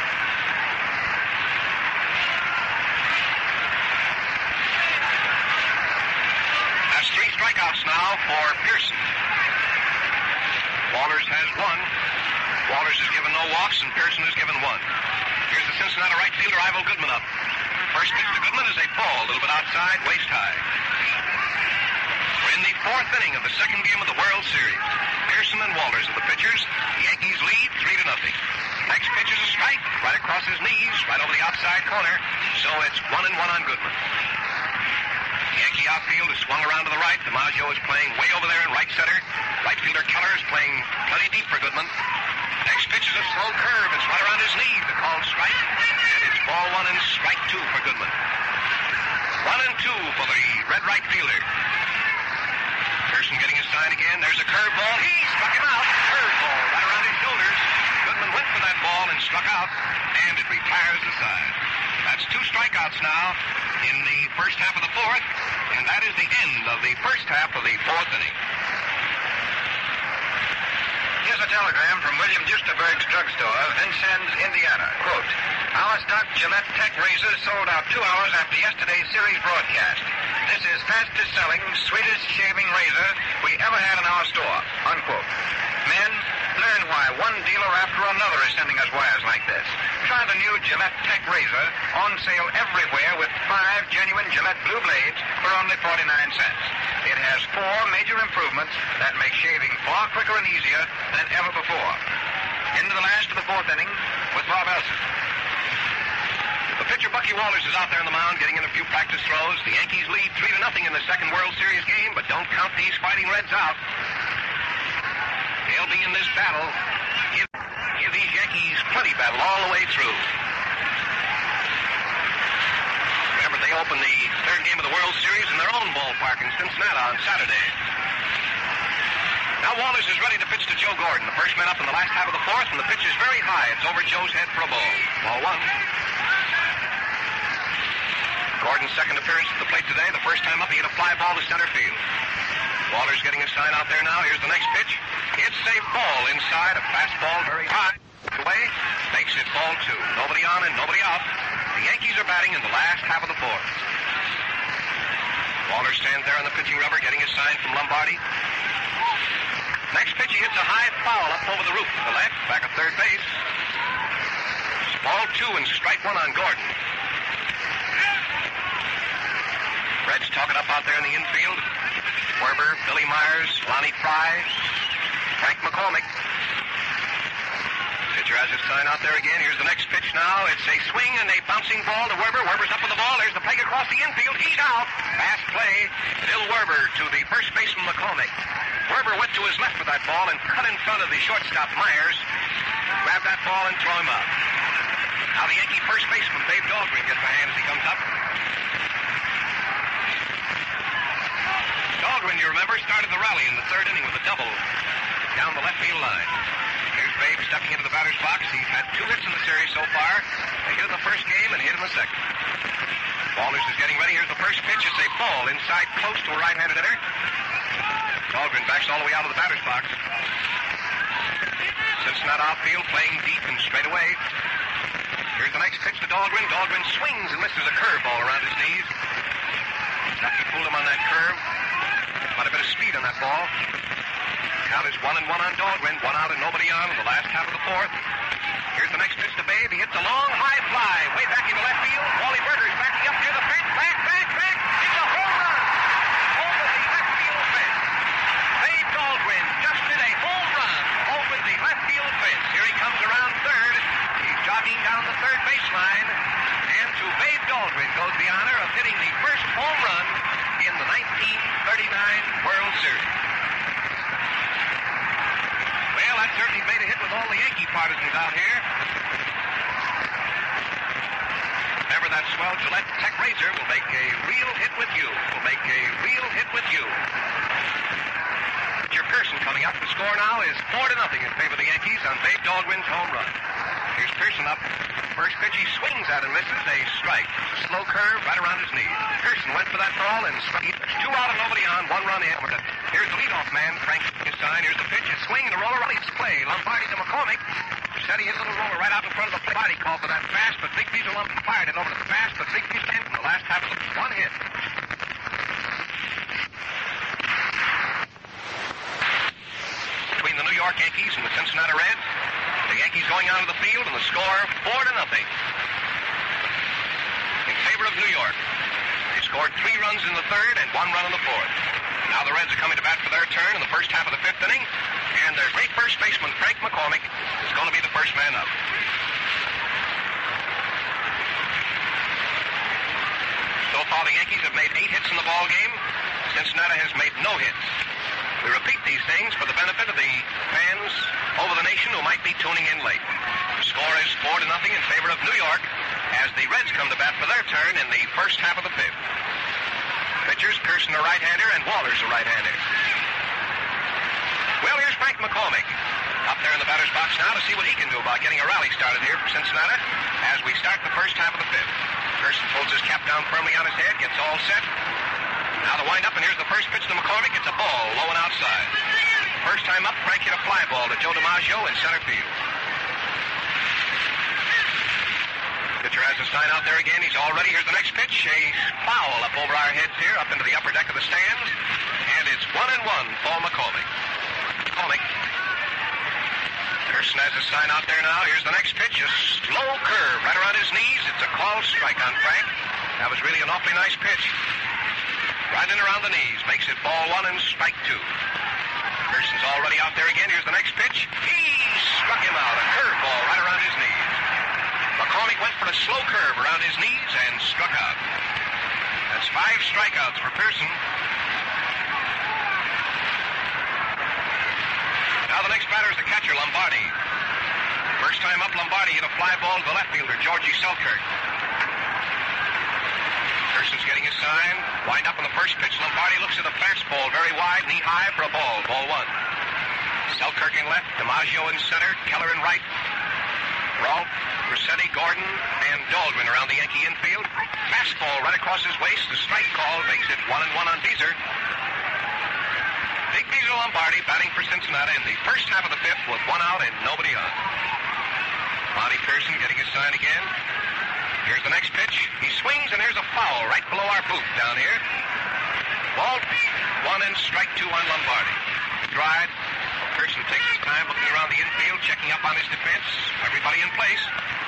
That's 3 strikeouts now for Pearson. Walters has 1. Walters has given no walks, and Pearson has given 1. Here's the Cincinnati right fielder, Ivo Goodman, up. First pitch to Goodman is a ball, a little bit outside, waist high. We're in the fourth inning of the second game of the World Series. Pearson and Walters are the pitchers. The Yankees lead 3-0. Next pitch is a strike, right across his knees, right over the outside corner. So it's 1-1 on Goodman. The Yankee outfield is swung around to the right. DiMaggio is playing way over there in right center. Right fielder Keller is playing plenty deep for Goodman. Next pitch is a slow curve. It's right around his knee. The called strike. And it's ball 1 and strike 2 for Goodman. 1-2 for the red right fielder. Pearson getting his sign again. There's a curveball. He struck him out. Curveball right around his shoulders. Goodman went for that ball and struck out. And it retires the side. That's 2 strikeouts now in the first half of the fourth. And that is the end of the first half of the fourth inning. Here's a telegram from William Dusterberg's drugstore, Vincennes, Indiana. Quote, our stock Gillette Tech razors sold out 2 hours after yesterday's series broadcast. This is fastest selling, sweetest shaving razor we ever had in our store. Unquote. Men, learn why one dealer after another is sending us wires like this. Try the new Gillette Tech razor, on sale everywhere with 5 genuine Gillette Blue Blades for only 49 cents. It has 4 major improvements that make shaving far quicker and easier than ever before. Into the last of the fourth inning with Bob Elson. The pitcher, Bucky Walters, is out there on the mound getting in a few practice throws. The Yankees lead 3-0 in the second World Series game, but don't count these Fighting Reds out. They'll be in this battle. Give these Yankees plenty battle all the way through. Remember, they open the third game of the World Series in their own ballpark in Cincinnati on Saturday. Now Walters is ready to pitch to Joe Gordon. The first man up in the last half of the fourth, and the pitch is very high. It's over Joe's head for a ball. Ball one. Gordon's second appearance at the plate today. The first time up, he hit a fly ball to center field. Walters getting his sign out there now. Here's the next pitch. It's a ball inside. A fastball very high. Away. Makes it ball two. Nobody on and nobody out. The Yankees are batting in the last half of the fourth. Walters stands there on the pitching rubber getting his sign from Lombardi. Next pitch, he hits a high foul up over the roof to the left, back of third base. Ball two and strike one on Gordon. Reds talking up out there in the infield. Werber, Billy Myers, Lonnie Fry, Frank McCormick. Pitcher has his sign out there again. Here's the next pitch now. It's a swing and a bouncing ball to Werber. Werber's up with the ball. There's the play across the infield. He's out. Fast play. Bill Werber to the first baseman McCormick. Werber went to his left with that ball and cut in front of the shortstop Myers. Grabbed that ball and throw him up. Now the Yankee first baseman, Babe Dahlgren, gets a hand as he comes up. Dahlgren, you remember, started the rally in the third inning with a double down the left field line. Here's Babe stepping into the batter's box. He's had 2 hits in the series so far. They hit in the first game and hit in the second. Walters is getting ready. Here's the first pitch. It's a ball inside close to a right-handed hitter. Dahlgren backs all the way out of the batter's box. Cincinnati outfield playing deep and straight away. Here's the next pitch to Dahlgren. Dahlgren swings and misses a curveball around his knees. Duffy pulled him on that curve. Quite a bit of speed on that ball. Count is 1-1 on Dahlgren. 1 out and nobody on in the last half of the fourth. Here's the next pitch to Babe. He hits a long high fly way back into left field. Wally Berger's backing up near the fence. Back. It's a home run over the left field fence. Babe Dahlgren just did a home run over the left field fence. Here he comes around third. He's jogging down the third baseline. And to Babe Dahlgren goes the honor of hitting the first home run in the 1939 World Series. Well, that certainly made a hit with all the Yankee partisans out here. Remember that swell Gillette Tech razor will make a real hit with you. Will make a real hit with you. Pitcher Pearson coming up. The score now is 4-0 in favor of the Yankees on Babe Dahlgren's home run. Here's Pearson up. First pitch he swings at and misses. A strike. It's a slow curve right around his knee. Pearson went for that ball and struck. 2 out and nobody on. 1 run in. Here's the leadoff man, Frank Stein. Here's the pitch. A swing and a roller. Rally's play. Lombardi to McCormick. Said he hit a little roller right out in front of the plate. Body call for that fast, but Big Diesel fired it over the fast, but Big Diesel in the last half of the 1 hit. Between the New York Yankees and the Cincinnati Reds. The Yankees going out of the field, and the score 4-0 in favor of New York. They scored 3 runs in the third and 1 run in the fourth. Now the Reds are coming to bat for their turn in the first half of the 5th inning, and their great first baseman, Frank McCormick, is going to be the first man up. So far, the Yankees have made 8 hits in the ball game. Cincinnati has made no hits. We repeat these things for the benefit of the fans over the nation who might be tuning in late. The score is 4-0 in favor of New York as the Reds come to bat for their turn in the first half of the 5th. Pitchers, Pearson a right-hander and Walters a right-hander. Well, here's Frank McCormick up there in the batter's box now to see what he can do about getting a rally started here for Cincinnati as we start the first half of the 5th. Pearson pulls his cap down firmly on his head, gets all set. Now the wind-up, and here's the first pitch to McCormick. It's a ball, low and outside. First time up, Frank hit a fly ball to Joe DiMaggio in center field. Pitcher has his sign out there again. He's all ready. Here's the next pitch. A foul up over our heads here, up into the upper deck of the stands. And it's 1-1 for McCormick. McCormick. Pearson has his sign out there now. Here's the next pitch. A slow curve right around his knees. It's a called strike on Frank. That was really an awfully nice pitch. Right in around the knees. Makes it ball 1 and strike 2. Pearson's already out there again. Here's the next pitch. He struck him out. A curveball right around his knees. McCormick went for a slow curve around his knees and struck out. That's 5 strikeouts for Pearson. Now the next batter is the catcher, Lombardi. First time up, Lombardi hit a fly ball to the left fielder, Georgie Selkirk. Pearson's getting his sign. Wind up on the first pitch. Lombardi looks at the fastball very wide, knee high for a ball. Ball one. Selkirk in left, DiMaggio in center, Keller in right. Rolfe, Rossetti, Gordon, and Dahlgren around the Yankee infield. Fastball right across his waist. The strike call makes it 1-1 on Beezer. Big Beezer Lombardi batting for Cincinnati in the first half of the fifth with one out and nobody on. Monty Pearson getting his sign again. Here's the next pitch. He swings, and there's a foul right below our booth down here. Ball 1 and strike 2 on Lombardi. Drive. Pearson takes his time looking around the infield, checking up on his defense. Everybody in place.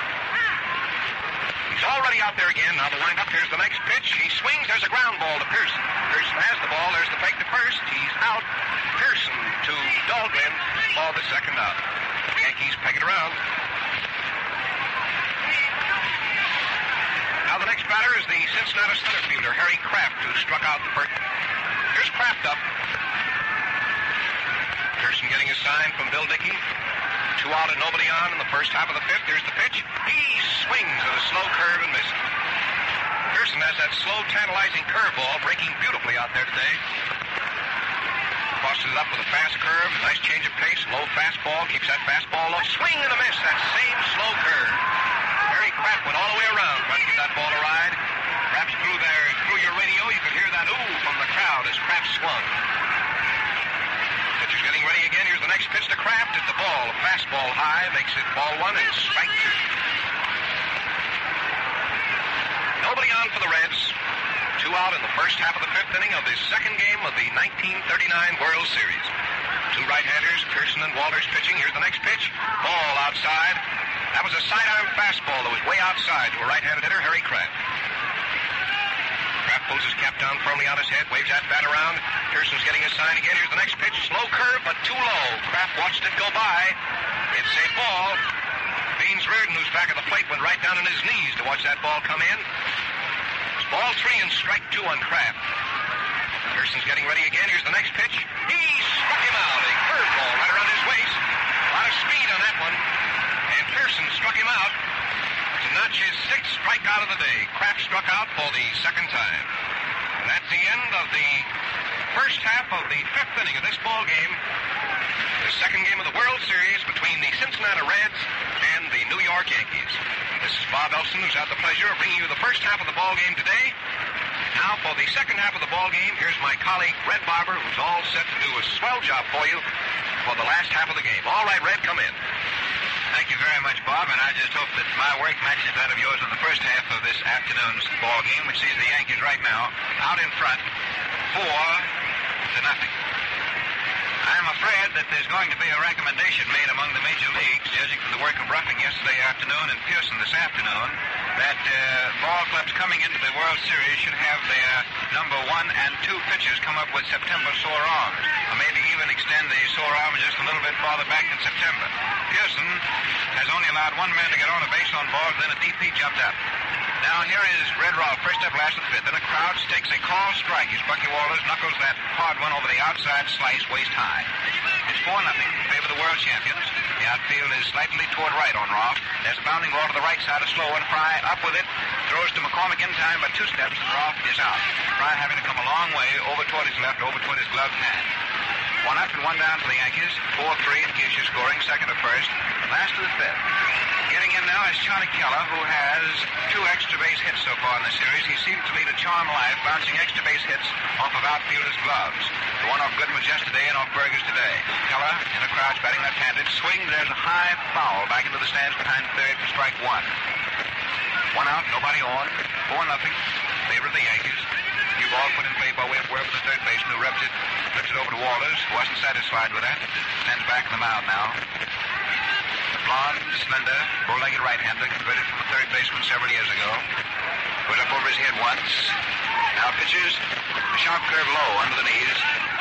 He's already out there again. Now the windup. Here's the next pitch. He swings. There's a ground ball to Pearson. Pearson has the ball. There's the fake to first. He's out. Pearson to Dahlgren for the second out. Yankees peg it around. Now the next batter is the Cincinnati center fielder, Harry Kraft, who struck out the first. Here's Kraft up. Pearson getting his sign from Bill Dickey. 2 out and nobody on in the first half of the fifth. Here's the pitch. He swings at a slow curve and misses. Pearson has that slow, tantalizing curveball breaking beautifully out there today. Crosses it up with a fast curve. Nice change of pace. Low fastball. Keeps that fastball low. Swing and a miss. That same slow curve. Harry Kraft went all the way around trying to get that ball to ride. Perhaps through your radio, you could hear that ooh from the crowd as Kraft swung. Pitcher's getting ready again. Here's the next pitch to Kraft. It's the ball. A fastball high. Makes it ball 1 and strike 2. Nobody on for the Reds. 2 out in the first half of the fifth inning of the second game of the 1939 World Series. 2 right-handers, Pearson and Walters pitching. Here's the next pitch. Ball outside. That was a sidearm fastball that was way outside to a right-handed hitter, Harry Kraft. Kraft pulls his cap down firmly on his head, waves that bat around. Pearson's getting his sign again. Here's the next pitch. Slow curve, but too low. Kraft watched it go by. It's a ball. Beans Reardon, who's back at the plate, went right down on his knees to watch that ball come in. It's ball 3 and strike 2 on Kraft. Pearson's getting ready again. Here's the next pitch. He struck him out. A curveball right around his waist. A lot of speed on that one. And Pearson struck him out to notch his 6th strikeout of the day. Kraft struck out for the second time. And that's the end of the first half of the fifth inning of this ball game. The second game of the World Series between the Cincinnati Reds and the New York Yankees. This is Bob Elson, who's had the pleasure of bringing you the first half of the ball game today. Now for the second half of the ball game, here's my colleague Red Barber, who's all set to do a swell job for you for the last half of the game. All right, Red, come in. Thank you very much, Bob, and I just hope that my work matches that of yours in the first half of this afternoon's ball game, which sees the Yankees right now out in front 4-0. I'm afraid that there's going to be a recommendation made among the major leagues, judging from the work of Ruffing yesterday afternoon and Pearson this afternoon, that ball clubs coming into the World Series should have their number 1 and 2 pitchers come up with September sore arms, or maybe even extend the sore arm just a little bit farther back in September. Pearson has only allowed 1 man to get on a base on balls, then a DP jumped up. Now here is Red Rolfe, first up, last of the fifth. Then a Crouch takes a call strike. As Bucky Walters knuckles that hard one over the outside slice waist high. It's 4-0 in favor of the world champions. The outfield is slightly toward right on Rolfe. There's a bounding ball to the right side of Slow, and Fry up with it. Throws to McCormick in time by 2 steps, and Rolfe is out. Fry having to come a long way over toward his left, over toward his gloved hand. 1 up and 1 down for the Yankees. 4-3 in Keisha scoring, second to first. Last of the fifth. Getting in now is Charlie Keller, who has 2 extra base hits so far in the series. He seems to lead a charmed life, bouncing extra base hits off of outfielders' gloves. The one off Gooden was yesterday and off Burgers today. Keller in a crouch, batting left-handed. Swing, there's a high foul back into the stands behind third for strike 1. 1 out, nobody on. 4-0. Favor of the Yankees. New ball put in play by way of Webb, the third baseman, who rubs it, flips it over to Walters, who wasn't satisfied with that. Stands back in the mound now. Blonde, slender, bull-legged right-hander, converted from a third baseman several years ago. Goes up over his head once. Now pitches. A sharp curve low under the knees.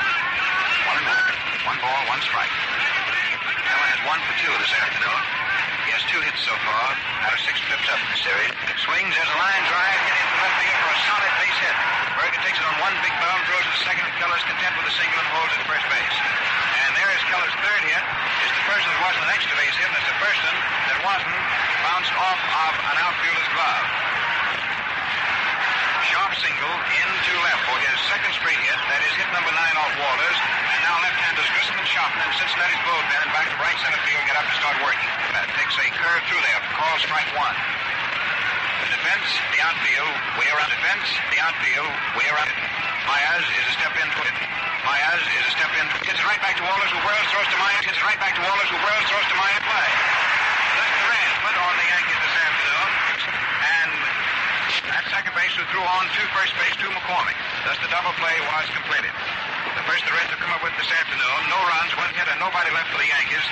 1-0. 1 ball, 1 strike. Keller has 1 for 2 this afternoon. He has 2 hits so far, out of 6 trips up in the series. Swings, there's a line drive, hit into left field for a solid base hit. Berger takes it on 1 big bound, throws it to second, and Keller's content with a single and holds at first base. And there is Keller's third hit. It's the first that wasn't an extra base hit, and it's the first one that wasn't bounced off of an outfielder's glove. sharp single into left for his second straight hit. That is hit number 9 off Walters. And now left-handers Grissom and Sharpen and Cincinnati's bullpen and back to right center field get up to start working. Takes a curve through there. Call strike 1. The defense, the outfield, way around defense, the outfield, way around it. Myers is a step in for it. Myers is a step in. Hits it right back to Walters, who whirls, throws to Myers. Hits it right back to Walters, who whirls, throws to Myers. Play. That's the Ranford on the Yankees this afternoon. And at second base, who threw on to first base to McCormick. Thus the double play was completed. The first the Reds have come up with this afternoon. No runs, 1 hit, and nobody left for the Yankees.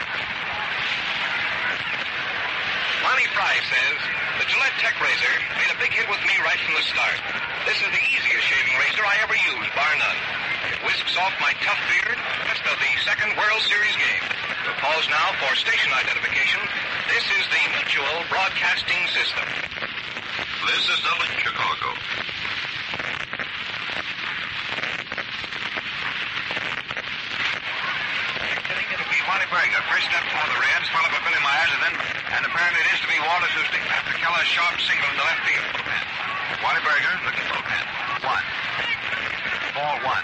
Lonnie Fry says, the Gillette Tech Razor made a big hit with me right from the start. This is the easiest shaving razor I ever used, bar none. It whisks off my tough beard rest of the second World Series game. We'll pause now for station identification. This is the Mutual Broadcasting System. This is Dublin, Chicago. It'll be Wally Berger. First step for the Reds, followed by Billy Myers, and apparently it is to be Walters who's after Keller's sharp single in the left field. Wally Berger looking bullpen. 1. Ball 1.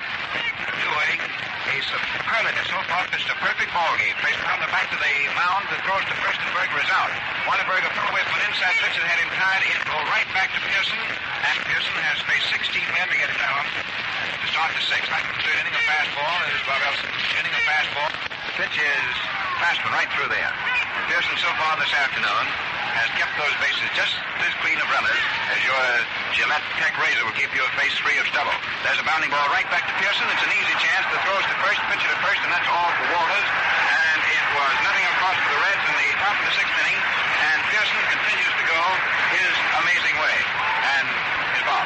2-8. A superlative. So far, pitched a perfect ball game. Placed on the back of the mound and throws to first, and Berger is out. Wally Berger fell away from an inside pitch that had him tied. It go right back to Pearson, and Pearson has faced 16 men to get it down to start the 6th. Like the third inning of fastball. This is Bob Elson. Inning of fastball. The pitch is fastball right through there. Pearson so far this afternoon has kept those bases just as clean of runners as your Gillette Tech Razor will keep your face free of stubble. There's a bounding ball right back to Pearson. It's an easy chance. The throws to first, pitch it to first, and that's all for Walters. And it was nothing across for the Reds in the top of the 6th inning. And Pearson continues to go his amazing way. And his Bob.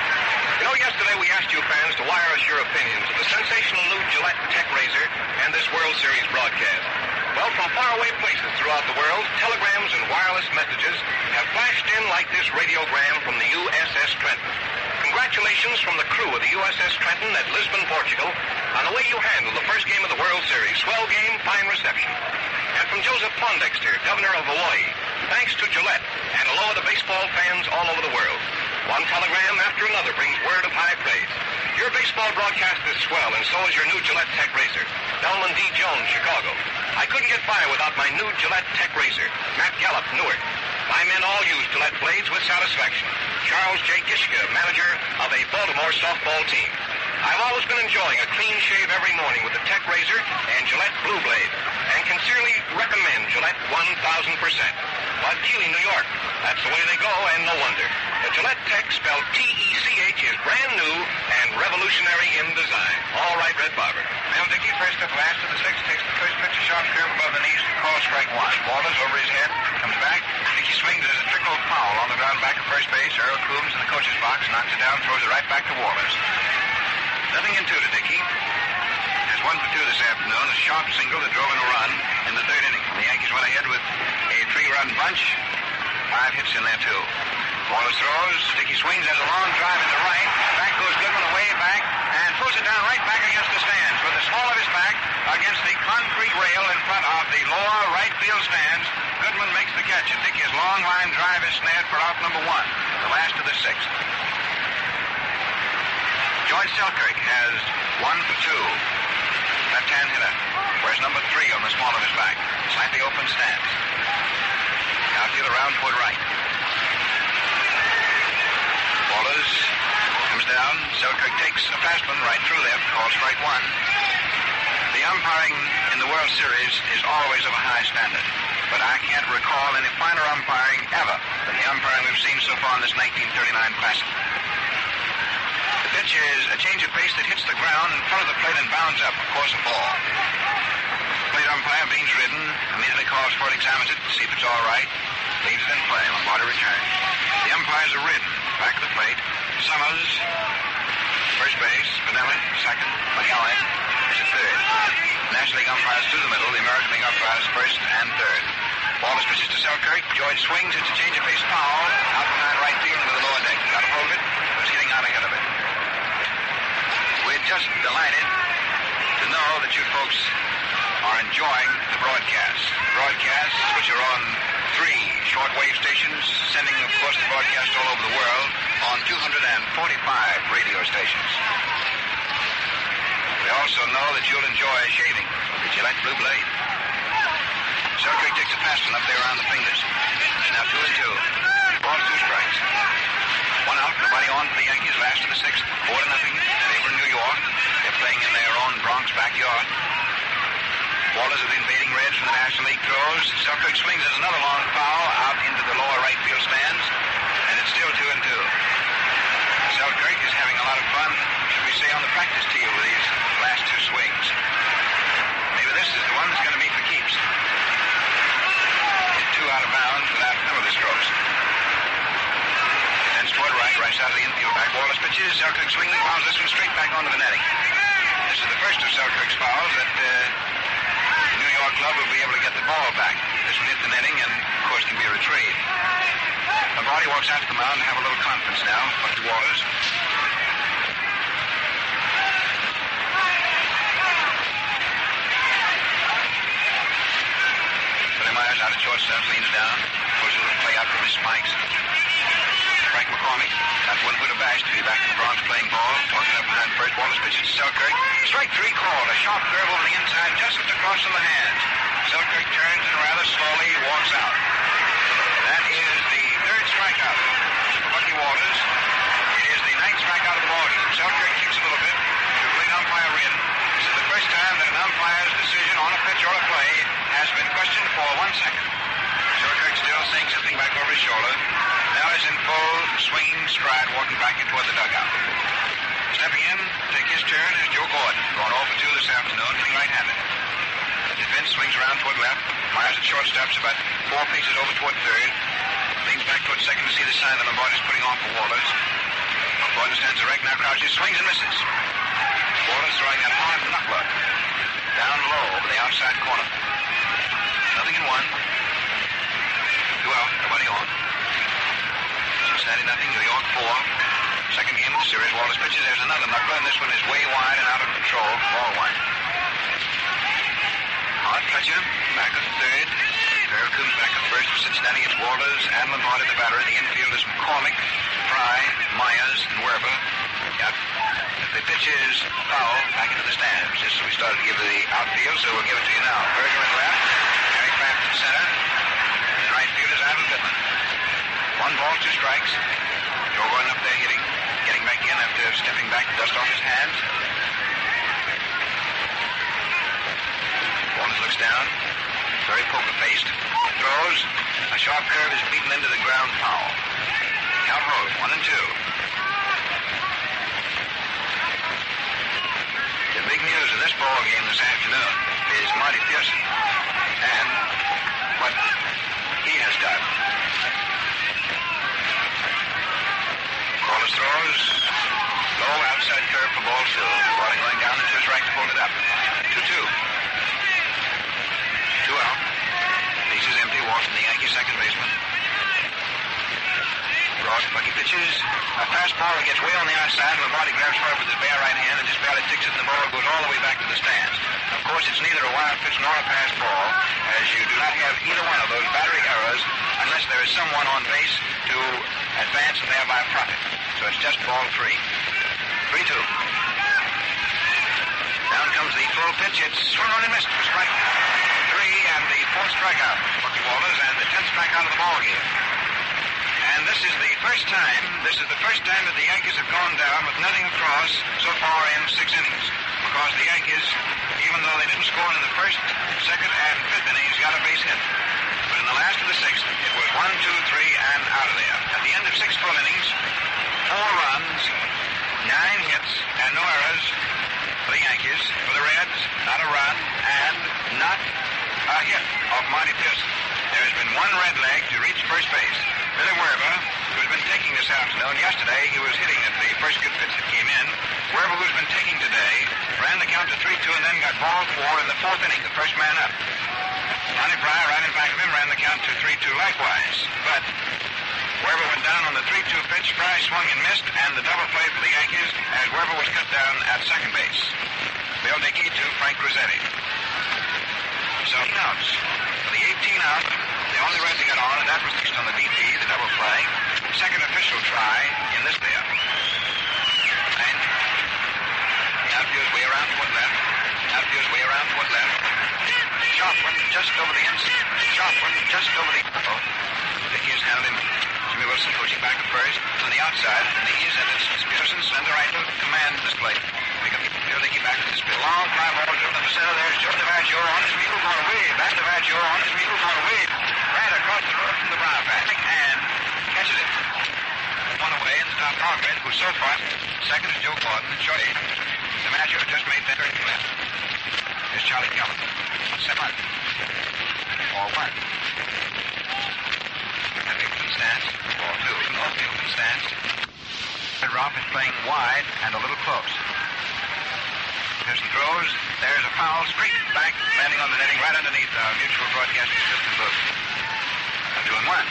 You know, yesterday we asked you fans to wire us your opinions of the sensational new Gillette Tech Razor and this World Series broadcast. Well, from faraway places throughout the world, telegrams and wireless messages have flashed in like this radiogram from the USS Trenton. Congratulations from the crew of the USS Trenton at Lisbon, Portugal, on the way you handled the first game of the World Series. Swell game, fine reception. And from Joseph Pondexter, governor of Hawaii, thanks to Gillette, and hello to baseball fans all over the world. One telegram after another brings word of high praise. Your baseball broadcast is swell, and so is your new Gillette Tech Razor. Delman D. Jones, Chicago. I couldn't get by without my new Gillette Tech Razor. Matt Gallup, Newark. My men all use Gillette blades with satisfaction. Charles J. Gishka, manager of a Baltimore softball team. I've always been enjoying a clean shave every morning with the Tech Razor and Gillette Blue Blade, and sincerely recommend Gillette 1,000%. But Keeley, New York, that's the way they go, and no wonder. The Gillette Tech, spelled T-E-C-H, is brand new and revolutionary in design. All right, Red Barber. Now, Dickey, first up last of the 6th, takes the first pitch, a sharp curve above the knees, call strike 1. Walters over his head, comes back. Dickey swings as a trickle foul on the ground back at first base. Earl Coombs in the coach's box, knocks it down, throws it right back to Walters. Nothing in 2 to Dickey. Has 1 for 2 this afternoon. A sharp single that drove in a run in the 3rd inning. The Yankees went ahead with a 3-run bunch. 5 hits in there, too. Walters throws. Dickey swings, has a long drive into right. Back goes Goodman away back and throws it down right back against the stands. With the small of his back against the concrete rail in front of the lower right field stands, Goodman makes the catch. And Dickey's long line drive is snared for out number 1, the last of the 6th. George Selkirk has 1 for 2. Left-hand hitter. Wears number 3 on the small of his back. Slightly open stance. Outfield around toward right. Walters comes down. Selkirk takes a fastman right through there. Call strike 1. The umpiring in the World Series is always of a high standard. But I can't recall any finer umpiring ever than the umpiring we've seen so far in this 1939 Classic. The pitch is a change of pace that hits the ground in front of the plate and bounds up, of course, a ball. Plate umpire, Beans Ridden, immediately calls for it, examines it, see if it's all right, leaves it in play. Lombardi returns. The umpires are Ridden, back of the plate. Summers, first base. Benelli, second. McGowan is at third. National League umpires through the middle. The American League umpires first and third. Walters pitches to Selkirk. George swings. It's a change of pace foul. Out behind right field into the lower deck. Got to hold it. Was hitting out ahead of it. We're just delighted to know that you folks are enjoying the broadcasts. Broadcasts which are on 3 shortwave stations, sending, of course, the broadcast all over the world on 245 radio stations. We also know that you'll enjoy shaving with the Gillette Blue Blade. Selkirk takes a fast one up there around the fingers. It's now 2-2. Ball 2 strikes. 1 out, nobody on for the Yankees. Last of the 6th, 4-0. Favor New York. They're playing in their own Bronx backyard. Ballers of the invading Reds from the National League throws. Selkirk swings as another long foul out into the lower right field stands, and it's still 2-2. Selkirk is having a lot of fun, should we say, on the practice tee with these last 2 swings. Maybe this is the one that's going to be for keeps. Hit 2 out of bounds without penalty strokes. Then toward right out of the infield back. Wallace pitches. Selkirk swings and fouls this one straight back onto the netting. This is the first of Selkirk's fouls that the New York club will be able to get the ball back. This one hit the netting and, of course, can be retrieved. Lombardi walks out to the mound and have a little conference now. Bucky Waters. Billy Myers out at shortstop, leans down, pulls a little play out from his spikes. Frank McCormick got 1 foot of bash to be back in the Bronx playing ball. Talking up behind first. Wallace pitches to Selkirk. Strike 3 called. A sharp curve over the inside, just across from the hands. Selkirk turns and rather slowly walks out. That is the 3rd strikeout for Bucky Waters. It is the 9th strikeout of the ball game. Selkirk kicks a little bit to plate umpire Wren. This is the first time that an umpire's decision on a pitch or a play has been questioned for 1 second. Selkirk still saying something back over his shoulder. Now he's in full swinging stride, walking back in toward the dugout. Stepping in to take his turn is Joe Gordon, going 0 for 2 this afternoon, hitting right-handed. Defense swings around toward left. Myers at shortstop's about 4 paces over toward third. Leans back toward second to see the sign that Lombardi's putting on for Waters. Gordon stands erect, now crouches, swings and misses. Waters throwing that hard knuckler down low over the outside corner. Nothing in 1. 2 out, nobody on. Cincinnati nothing, New York 4. Second game of the series. Wallace pitches. There's another knuckler, and this one is way wide and out of control. Ball 1. Hard catcher, back at third. Farrell comes back at first for Cincinnati. It's Waters and Lombardi the batter. The infield is McCormick, Fry, Myers, and Werber. If the pitch is foul, back into the stands. Just so we started to give the outfield, so we'll give it to you now. Berger in left, Harry Kraft in center, and right field is Ivan Pittman. 1 ball, 2 strikes. Joe Gordon up there hitting, getting back in after stepping back, dust off his hands. Waters looks down, very poker-faced, throws. A sharp curve is beaten into the ground foul. Count hold, 1 and 2. The big news of this ball game this afternoon is Marty Pearson and what he has done. Wallace throws, low outside curve for ball 2. Wallace going down into his right to hold it up. 2-2. 2 out. Base is empty. Walks from the Yankees second baseman. Ross Bucky pitches. A fastball that gets way on the outside. Lombardi grabs for it with his bare right hand and just barely ticks it, and the ball goes all the way back to the stands. Of course, it's neither a wild pitch nor a pass ball, as you do not have either one of those battery errors unless there is someone on base to advance and thereby profit. So it's just ball 3. 3-2. Down comes the full pitch. It's swung on and missed for strike 3 and the 4th strikeout for Bucky Waters and the 10th strikeout of the ball game. And this is the first time that the Yankees have gone down with nothing across so far in 6 innings. Because the Yankees, even though they didn't score in the 1st, 2nd, and 5th innings, got a base hit. But in the last of the 6th, it was 1, 2, 3, and out of there. At the end of 6 full innings, 4 runs, 9 hits, and no errors for the Yankees. For the Reds, not a run, and not a hit of Marty Pearson. There has been 1 red leg to reach first base. Billy Werber, who's been taking this afternoon. Yesterday, he was hitting at the first good pitch that came in. Werber, who's been taking today, ran the count to 3-2 and then got ball 4 in the 4th inning, the first man up. Johnny Pryor, right in back of him, ran the count to 3-2 likewise. But Werber went down on the 3-2 pitch. Pryor swung and missed, and the double play for the Yankees as Werber was cut down at second base. Bill Dickey to Frank Rossetti. So he counts. For the 18 out, the only run to get on, and that was fixed on the BP, the double play. Second official try in this there. And outfields way around toward left. Outfields way around toward left. Sharp one just over the inside. Sharp one just over the... Oh, Dickey has handled him. Jimmy Wilson coaching back at first. On the outside, the knees, and it's Pearson, slender right to command this plate. Pick up Dickey back to the spin. Long fly ball driven to the center. There's Joe DiMaggio on his wheel going away. Back DiMaggio on his wheel going away. Right across the road from the brow patch. And catches it. One away in the top Dogren, who's so far. Second is Joe Gordon and Shorty. DiMaggio just made that third left. Here's Charlie Keller. 7. 4-1. Open stance. 4-2. Open stance. Roth is playing wide and a little close. Pearson throws. There's a foul straight back, landing on the netting right underneath our mutual broadcasting system booth. 2-1.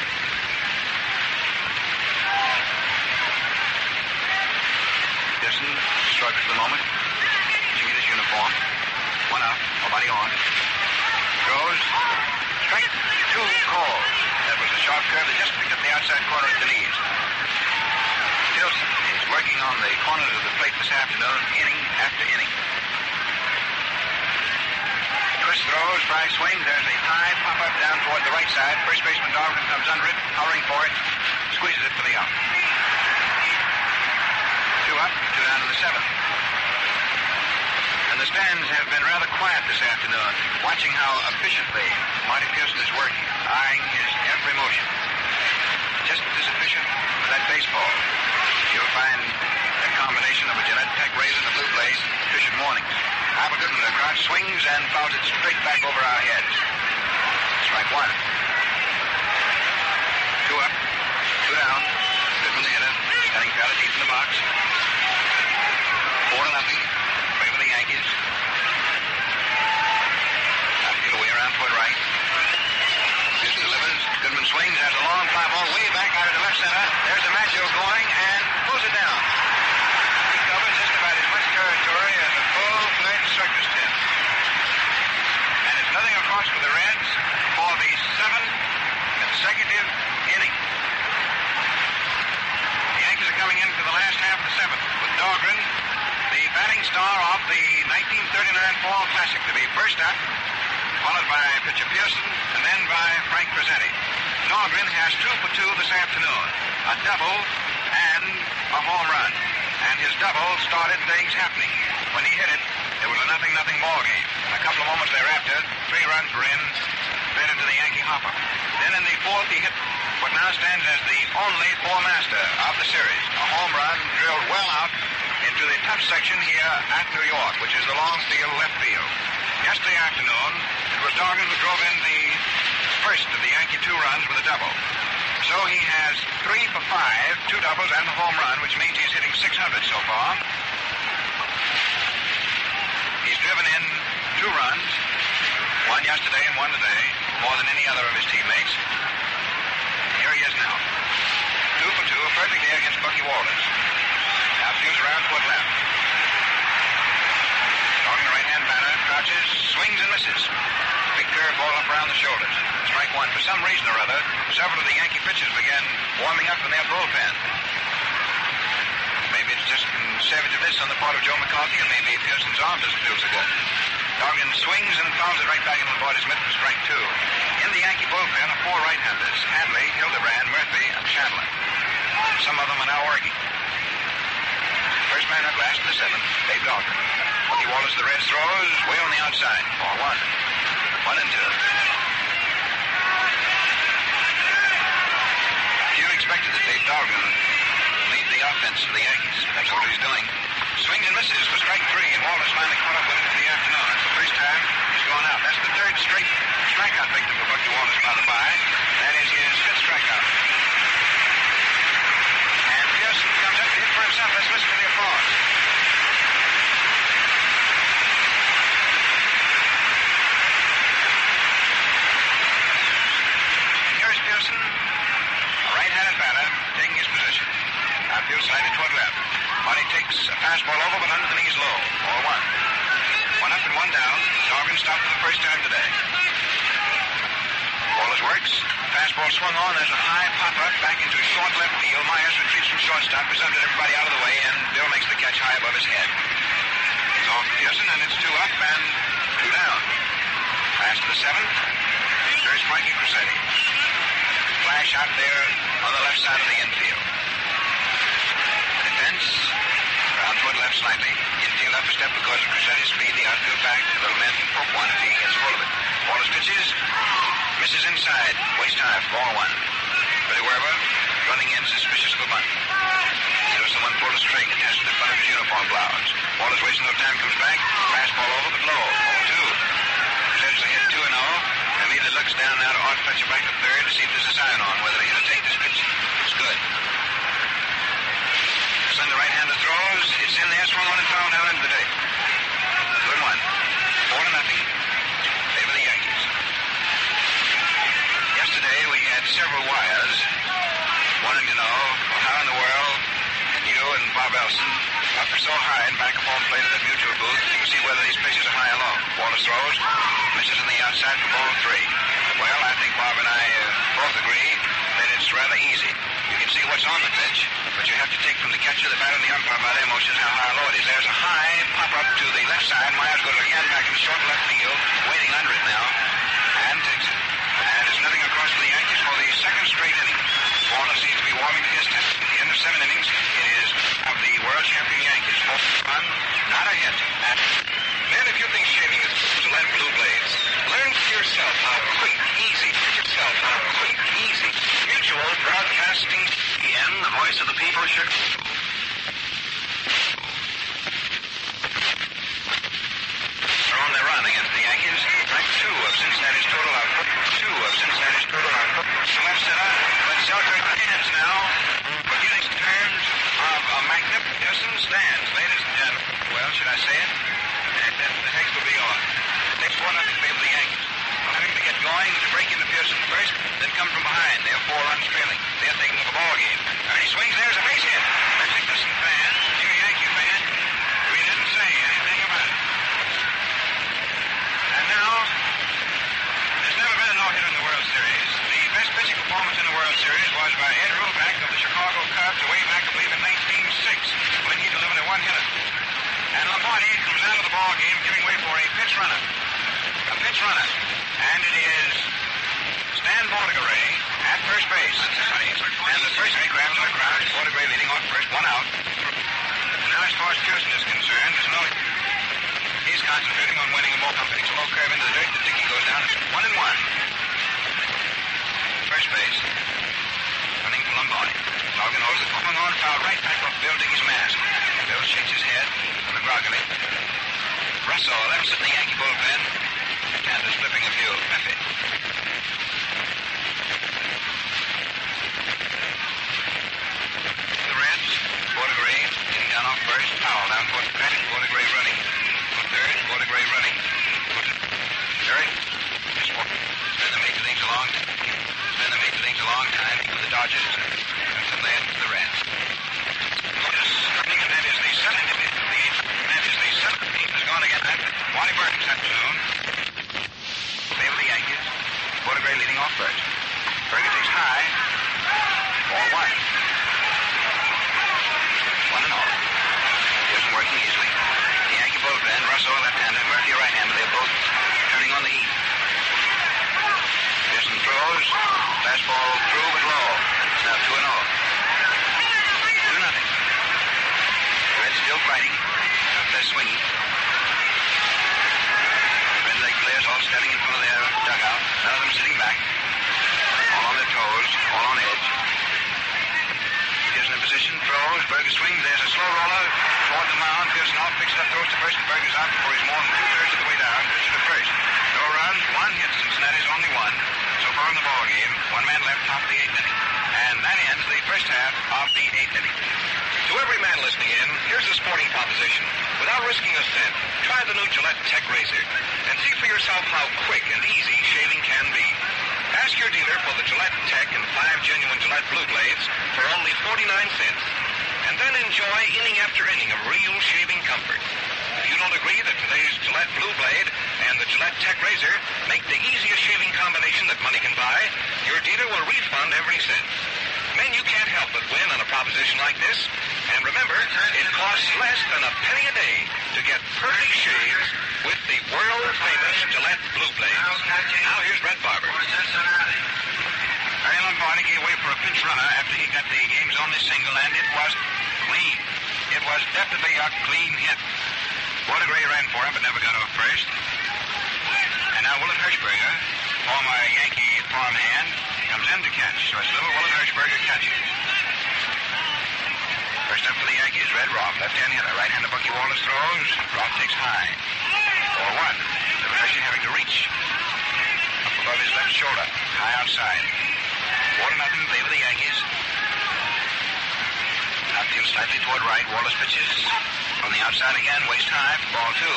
Pearson shrugs for the moment. Changing his uniform. One up. Nobody on. Throws. Strike. 2 calls. That was a sharp curve that just picked up the outside corner at the knees. Pearson is working on the corners of the plate this afternoon, inning after inning. Twist throws, fly swings. There's a high pop-up down toward the right side. First baseman Dogren comes under it, hovering for it, squeezes it for the out. 2 up, 2 down to the 7th. And the stands have been rather quiet this afternoon, watching how efficiently Marty Pearson is working, eyeing his every motion. Just as efficient with that baseball. You'll find a combination of a Gillette Tech razor and a blue blade, efficient mornings. Albert Goodman across, swings and fouls it straight back over our heads. Strike 1. 2 up, 2 down. Goodman the hitter, standing fairly deep in the box. 4-0. Favor the Yankees. Outfield away around toward right. Pearson delivers. Goodman swings, has a long fly ball way back out of the left center. There's DiMaggio going and pulls it down. He covers just about as much territory as a full-fledged circus tent. And it's nothing across for the Reds for the 7th consecutive inning. The Yankees are coming in for the last half of the 7th with Dogren, the batting star of the 1939 Fall Classic, to be first up, followed by pitcher Pearson, and then by Frank Frazetti. Dogren has 2 for 2 this afternoon, a double and a home run. And his double started things happening. When he hit it, it was a 0-0 ball game. And a couple of moments thereafter, 3 runs were in, fed into the Yankee hopper. Then in the 4th, he hit what now stands as the only 4-master of the series. A home run drilled well out into the tough section here at New York, which is the long field left field. Yesterday afternoon, it was Dogren who drove in the first of the Yankee 2 runs with a double. So he has 3 for 5, 2 doubles and a home run, which means he's hitting 600 so far. He's driven in 2 runs, 1 yesterday and 1 today, more than any other of his teammates. Here he is now. 2 for 2, a perfect day against Bucky Walters. Outfields around toward left. Doggen, the right-hand batter, crouches, swings and misses. Big curveball up around the shoulders. Strike 1. For some reason or other, several of the Yankee pitchers began warming up in their bullpen. Maybe it's just conservativeness on the part of Joe McCarthy, and maybe Pearson's arm doesn't feel so good. Doggen swings and fouls it right back into the body's mitt for strike 2. In the Yankee bullpen are 4 right-handers: Hanley, Hildebrand, Murphy, and Chandler. Some of them are now working. First man up, last in the 7th, Dave Doggen. Bucky Walters, the Reds, throws way on the outside. 4-1. 1-2. You expected that Dave Doggen lead the offense for the Yankees. That's what he's doing. Swings and misses for strike 3, and Walters finally caught up with him for the afternoon. That's the first time he's gone out. That's the 3rd straight strikeout victim for Bucky Walters, by the by. That is his 5th strikeout. And Pearson comes up to hit for himself. Let's listen to the applause. Pearson, a right-handed batter, taking his position. Outfield slightly toward left. Marty takes a fastball over, but under the knees low. 4-1. 1 up and 1 down. Doggen stopped for the first time today. Wallace works. Fastball swung on. There's a high pop-up back into short left field. Myers retreats from shortstop, presented everybody out of the way, and Bill makes the catch high above his head. He's off Pearson, and it's 2 up and 2 down. Pass to the 7th. There's Mikey Cressetti. Flash out there on the left side of the infield. Defense, ground toward left slightly. Infield up a step because of Cressetti's speed. The outfield back. The little man can poke one if he gets a hold of it. Wallace pitches. Misses inside. Waist high for ball 1. Billy Werber running in suspicious of a bunt. There was someone pulled a string attached to the front of his uniform blouse. Wallace wasting no time, comes back. Fastball over, but low. 0-2. Cressetti's a hit 2-0. Immediately looks down now to Art Fletcher back to third to see if there's a sign on whether he'll take this pitch. It's good. Send the right-hander throws. It's in there, swung on and fouled down into the dirt. Good one. 4-0. Favor the Yankees. Yesterday we had several wires wanting to know how in the world you and Bob Elson up so high and back of home plate at the mutual booth to see whether these pitches are high or low. Wallace throws, misses on the outside for ball 3. Well, I think Bob and I both agree that it's rather easy. You can see what's on the pitch, but you have to take from the catcher, the batter, and the umpire by their motions how high or low it is. There's a high pop-up to the left side. Myers goes again back in short left field, waiting under it now, and takes it. And it's nothing across for the Yankees for the second straight inning. Wallace seems to be warming to his task. At the end of 7 innings, it is of the world champion Yankees. 4 run, not a hit. Men, if you think shaving is Gillette Blue Blades, learn for yourself how quick, easy, Mutual Broadcasting. EN, the voice of the people, should... Thrown their run against the Yankees. Right, 2 of Cincinnati's total output. The left center, but Selkirk hands now. Beginning in terms of a magnificent stance, ladies and gentlemen. Well, should I say it? The text will be on. Takes 4-0 to favor the Yankees. Having to get going to break into Pearson first, then come from behind. They have 4 runs trailing. They're thinking of a ball game. Ernie swings. There's a base hit. Patrick Listen fan, you're a Yankee fan. We didn't say anything about it. And now, there's never been a no-hitter in the World Series. The best pitching performance in the World Series was by Ed Ruback of the Chicago Cubs way back, I believe, in 1906, when he delivered a one-hitter. And Laporte comes out of the ball game giving way for a pitch runner. And it is Stan Vortigare at first base. And the first base grabs on the ground. Vortigare leading off first, 1 out. And now as far as Pearson is concerned, he's concentrating on winning a ball. Takes a low curve into the dirt. The Dickey goes down. 1-1. First base. Running for Lombardi. Logan holds the phone on, foul right back off Bill Dickey's mask. Bill shakes his head groggily. Russell, left in the Yankee bullpen. And is flipping a few. Meffy. The Reds, Vortigare getting down off first. Powell down toward the patch. Vortigare running. For third, Vortigare running. Third. Been the major leagues a long time. For the Dodgers. And from there to the Reds. That is the 7th. Has gone again. Wally Burton's afternoon. Favor the Yankees. Vortigare leading off first. Berger takes high. Ball 1. 1-0. Isn't working easily. The Yankee bullpen, Russell left-hander, Murphy right-hander. They're both turning on the heat. Pearson throws. Fastball through but low. It's now 2-0. 2-0. Reds still fighting. Up there swinging. Red leg players all standing in front of their dugout. None of them sitting back. All on their toes. All on edge. Pearson in position. Throws. Berger swings. There's a slow roller toward the mound. Pearson off. Picks it up. Throws to first. And Berger's out before he's more than 2/3 of the way down. Pitcher to first. No runs. 1 hit. Cincinnati's only 1. So far in the ball game. 1 man left. Top of the 8th inning. And that ends the first half of the 8th inning. To every man listening in, here's the sporting proposition. Without risking a cent, try the new Gillette Tech Razor and see for yourself how quick and easy shaving can be. Ask your dealer for the Gillette Tech and 5 genuine Gillette Blue Blades for only 49 cents. And then enjoy inning after inning of real shaving comfort. If you don't agree that today's Gillette Blue Blade and the Gillette Tech Razor make the easiest shaving combination that money can buy, your dealer will refund every cent. Men, you can't help but win on a proposition like this. And remember, it costs less than a penny a day to get perfect shaves with the world-famous Gillette Blue Blade. Now here's Red Barber. Alan Barney gave way for a pinch runner after he got the game's only single, and it was clean. It was definitely a clean hit. Walter Gray ran for him, but never got off first. And now Willard Hirschberger, former Yankee farmhand, comes in to catch. So it's little Willard Hirschberger catching. First up for the Yankees, Red Roth, left-hand hitter. Right-hander Bucky Wallace throws. Roth takes high. 4-1. Little Hershey having to reach up above his left shoulder. High outside. 4-0 favor the Yankees. Outfield slightly toward right. Wallace pitches on the outside again. Waist high for ball 2.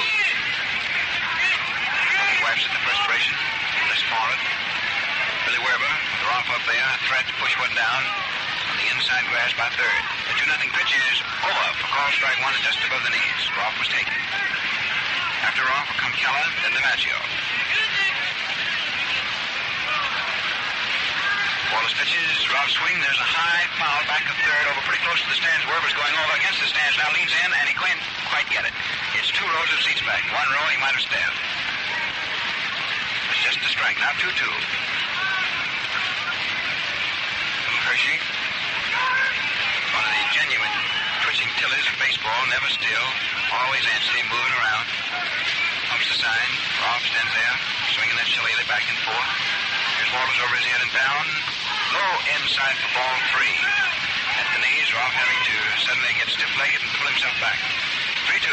Bucky wipes at the perspiration. Less forward. Billy Werber, with Roth up there. Threat to push one down on the inside grass by third. The 2-0 pitch is over for call strike 1 just above the knees. Roth was taken. After Roth will come Keller, then DiMaggio. Wallace pitches, Roth swing. There's a high foul back of third over pretty close to the stands. Werber's going over against the stands. Now leans in, and he can't quite get it. It's 2 rows of seats back. 1 row, he might have stabbed. It's just a strike. Now 2-2. Hershey, one of the genuine twitching tillers of baseball, never still, always antsy, moving around. Pumps the sign. Roth stands there, swinging that shillelagh back and forth. Here's Walters over his head and down. Low inside for ball 3. At the knees, Roth having to suddenly get stiff-legged and pull himself back. 3-2.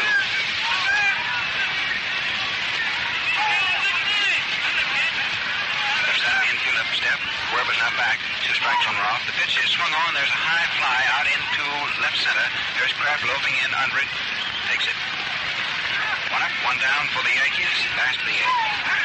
Left side of the infield up a step. Werber's not back. 2 strikes on Roth. The pitch is swung on. There's a high fly out into left center. There's Kraft loafing in under it. Takes it. 1 up, 1 down for the Yankees. Past the 8th.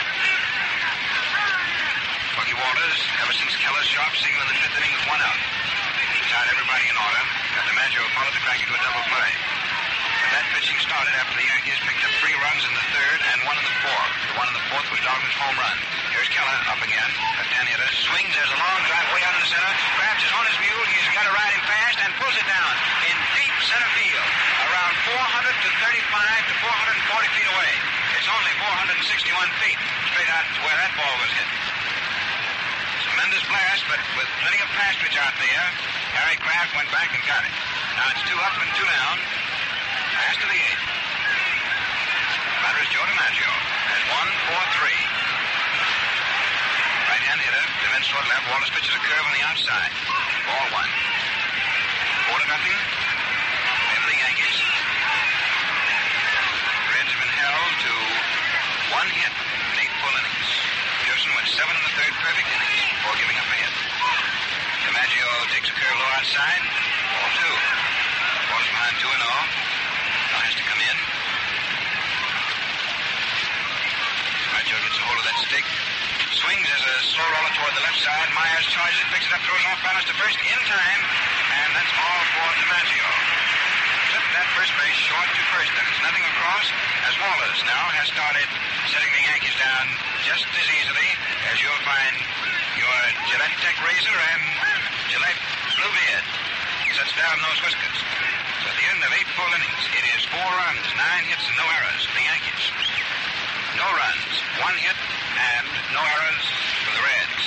Bucky Walters, ever since Keller's sharp signal in the 5th inning with 1 out. Tied everybody in order. Got DiMaggio followed the crack into a double play. But that pitching started after the Yankees picked up 3 runs in the 3rd and 1 in the 4th. The 1 in the 4th was Dalton's home run. Here's Keller up again. Left-hand hitter swings. There's a long drive way out in the center. Krabs is on his mule. He's got to ride him fast and pulls it down in deep center field, around 435 to 440 feet away. It's only 461 feet straight out to where that ball was hit. Tremendous blast, but with plenty of pasturage out there. Harry Kraft went back and got it. Now it's 2 up and 2 down. Last of the 8th. Batter is Joe DiMaggio. Has 1-4-3. Right-hand hitter, defense toward left. Wallace pitches a curve on the outside. Ball 1. 4-0. Favor the Yankees. Reds have been held to 1 hit in 8 full innings. Pearson went 7 in the 3rd perfect innings before giving up a hit. DiMaggio takes a curve low outside. Ball 2. Wallace behind 2-0. Now has to come in. DiMaggio gets a hold of that stick. Swings as a slow roller toward the left side. Myers charges it, picks it up, throws off balance to first in time, and that's all for DiMaggio. Flipped that first base short to first. There's nothing across as Wallace now has started setting the Yankees down just as easily as you'll find your Gillette Tech Razor and Gillette Blue Beard sets down those whiskers. So at the end of 8 full innings, it is 4 runs, 9 hits, and no errors for the Yankees. No runs, 1 hit, and no errors for the Reds.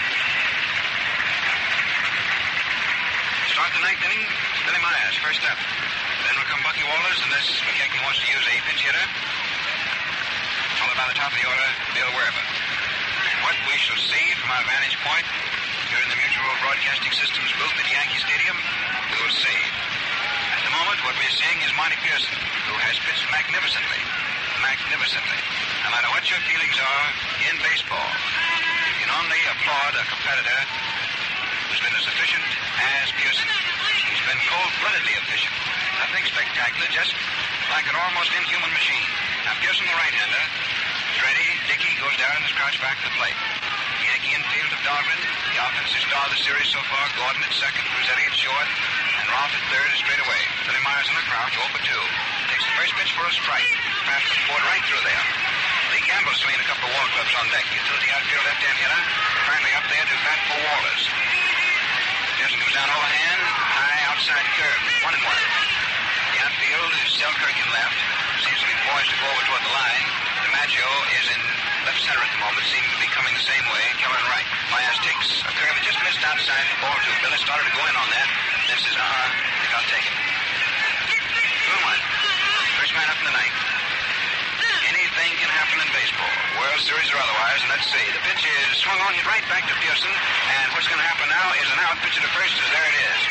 Start the 9th inning, Billy Myers, first up. Then will come Bucky Wallace, unless McKechnie wants to use a pinch hitter. Followed by the top of the order, Bill Werber. And what we shall see from our vantage point here in the Mutual Broadcasting System's booth at Yankee Stadium, we will see. At the moment, what we're seeing is Monty Pearson, who has pitched magnificently. No matter what your feelings are in baseball, you can only applaud a competitor who's been as efficient as Pearson. He's been cold-bloodedly efficient. Nothing spectacular, just like an almost inhuman machine. Now, Pearson, the right-hander, is ready. Dickey goes down and is crouched back to the plate. The Yankee infield of Dahlgren. The offensive star of the series so far. Gordon at second, Rossetti at short, and Roth at third is straight away. Billy Myers in the crouch, 0 for 2. Takes the first pitch for a strike. Fastball poured right through there. Lee Gamble swinging a couple of wall clubs on deck. Utility outfield left-hand hitter. Finally up there to bat for Wallace. Pearson comes down overhand. High outside curve. 1-1. The outfield is Selkirk in left. Seems to be poised to go over toward the line. DiMaggio is in left center at the moment. Seems to be coming the same way. Keller in right. Myers takes a curve that just missed outside the ball to Billy. Started to go in on that. Then says, think I'll take it. 2-1. First man up in the ninth. Anything can happen in baseball, World Series or otherwise. And let's see. The pitch is swung on, hit right back to Pearson. And what's going to happen now is an out. Pitch to first is there it is.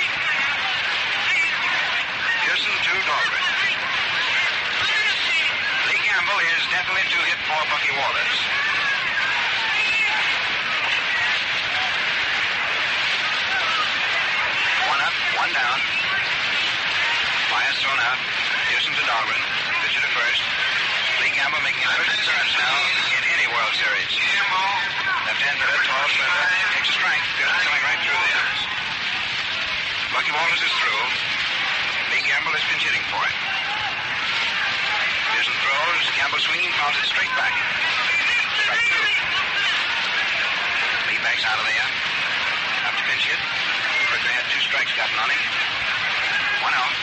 Pearson to Dahlgren. Lee Gamble is definitely to hit for Bucky Wallace. One up, one down. Myers thrown out. Pearson to Dahlgren. Pitcher to first. Lee Gamble making his first appearance now in any World Series. Left-hand hitter, tall slender, takes a strike. Pearson coming right through there. Bucky Wallace is through. Lee Gamble is pinch hitting for him. Pearson throws. Gamble swinging, fouls it straight back. Strike two. Lee backs out of there. Up to pinch hit. Quickly had two strikes gotten on him. One out.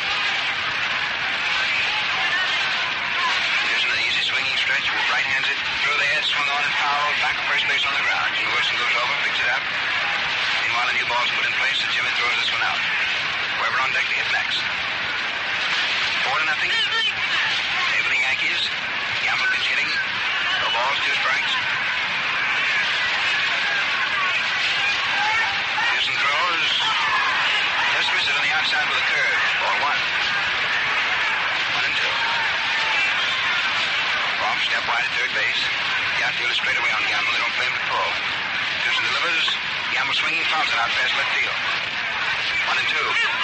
Pearson, an easy swinging stretch. Right hands it through the head, swung on and fouled. Back of first base on the ground. Jimmy Wilson goes over, picks it up. Meanwhile, a new ball's put in place and Jimmy throws this one out. Whoever on deck to hit next. 4-0. Favor the Yankees. Gamble pitch hitting. No balls, two strikes. Pearson throws. Just misses on the outside with a curve. Ball one. 1-2. Bob step wide at third base. The outfield is straight away on Gamble. They don't play him to throw. Pearson delivers. Gamble swinging, fouls it out past left field. 1-2.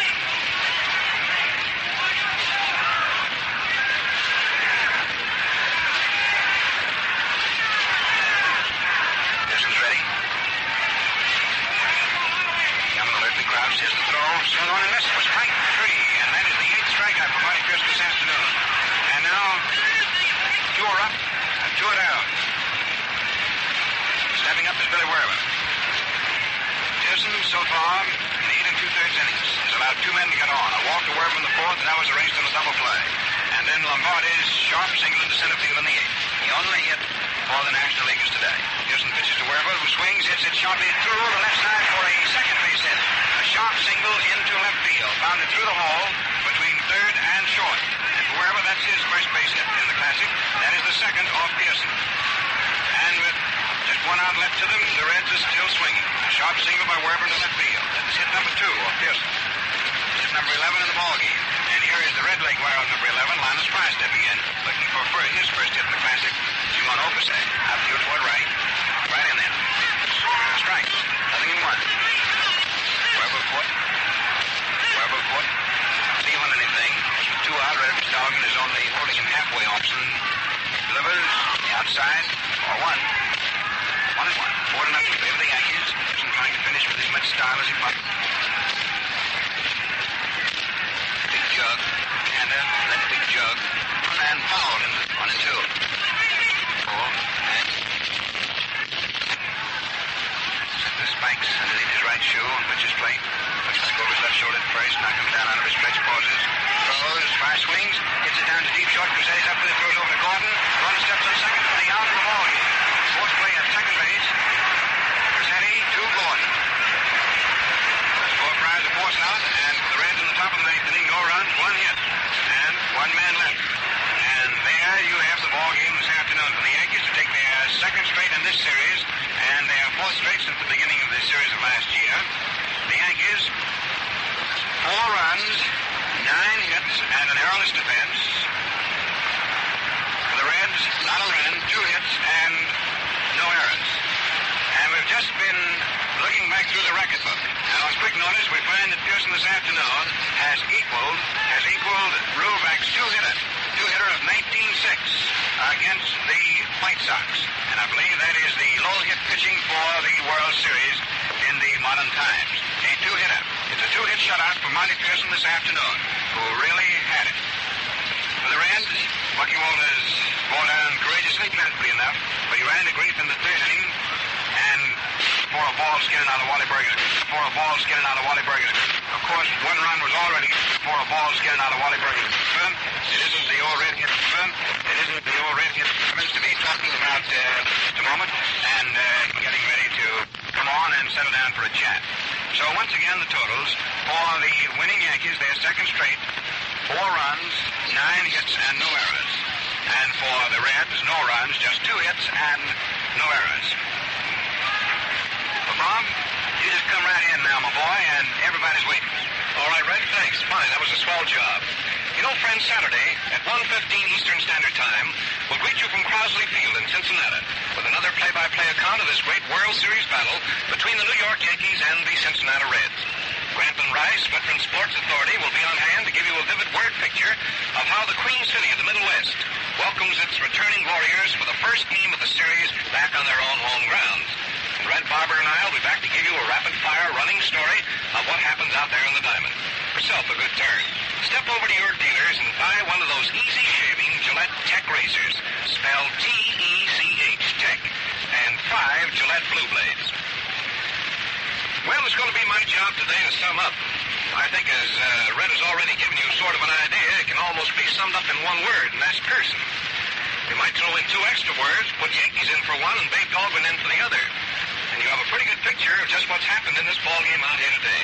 Here's the throw, swung on and missed for strike three, and that is the 8th strikeout for Marty Pearson this afternoon. And now, 2 are up and 2 are down. Stepping up is Billy Werber. Pearson, so far, in 8 2/3 innings, has allowed 2 men to get on. A walk to Werber in the 4th, and that was erased on a double play. And then Lombardi's sharp single into center field in the 8th. He only hit for the National Leaguers today. Pearson pitches to Werber, who swings, hits it sharply through the left side for a second base hit. A sharp single into left field, bounded through the hole between third and short. And for Werber, that's his first base hit in the Classic. That is the second off Pearson. And with just 1 out left to them, the Reds are still swinging. A sharp single by Werber to left field. That's hit number 2 off Pearson. Hit number 11 in the ballgame. And here is the Red Leg wire of number 11, Linus Fry stepping in, looking for his first hit in the Classic. Jimon Opusay, outfield toward right. Right in there. Strike. Nothing in 1. Werber caught. Stealing anything. 2 out. Red Dahlgren is only holding him halfway. Option delivers the outside for 1. 1-1. 4-0 in favor of the Yankees. Pearson trying to finish with as much style as he possibly. Big jug. Hander, that big jug. And fouled in 1-2. 4 and the spikes underneath his right shoe on pitcher's plate. Looks like over his left shoulder at first. Now comes down out of his stretch, pauses. Throws, Fry swings, gets it down to deep short. Cruzetti's up with it, throws over to Gordon. Gordon steps on second, and he out of the ball game. Fourth play at second base. Cruzetti to Gordon. Score Fry's a force out, and the Reds in the top of the 9th inning, no runs, 1 hit, and 1 man left. And there you have the ball game this afternoon for the Yankees to take their second straight in this series, and their 4th straight since the beginning of this series of last year. The Yankees, 4 runs, 9 hits, and an errorless defense. For the Reds, not a run, 2 hits, and no errors. And we've just been looking back through the record book. And on quick notice, we find that Pearson this afternoon has equaled Ruleback's 2-hitter of 19-6 against the White Sox. And I believe that is the low-hit pitching for the World Series in the modern times. A 2-hitter. It's a 2-hit shutout for Monty Pearson this afternoon, who really had it. the Reds, Bucky Walters bore down courageously, pleasantly enough, but he ran into grief in the third inning, and for a ball skidding out of Wally Berger's. Of course, one run was already for a ball skidding out of Wally Berger's. It isn't the old red hit. Happens to be talking about just a moment, and getting ready to come on and settle down for a chat. So once again, the totals for the winning Yankees, their second straight, 4 runs, 9 hits, and no errors. And for the Reds, no runs, just 2 hits and no errors. Well, Bob, you just come right in now, my boy, and everybody's waiting. All right, Red, thanks. Fine, that was a swell job. You know, friends, Saturday at 1:15 Eastern Standard Time, we'll greet you from Crosley Field in Cincinnati with another play-by-play account of this great World Series battle between the New York Yankees and the Cincinnati Reds. Grantlin Rice, Veteran Sports Authority, will be on hand to give you a vivid word picture of how the Queen City of the Middle West welcomes its returning Warriors for the first game of the series back on their own home grounds. And Red Barber and I will be back to give you a rapid-fire running story of what happens out there in the diamond. Yourself a good turn. Step over to your dealers and buy one of those easy-shaving Gillette Tech razors, spelled T-E-C-H, Tech, and 5 Gillette Blue Blades. Well, it's going to be my job today to sum up. I think as Red has already given you sort of an idea, it can almost be summed up in one word, and that's person. You might throw in 2 extra words, put Yankees in for one and Babe Dogwin in for the other. And you have a pretty good picture of just what's happened in this ball game out here today.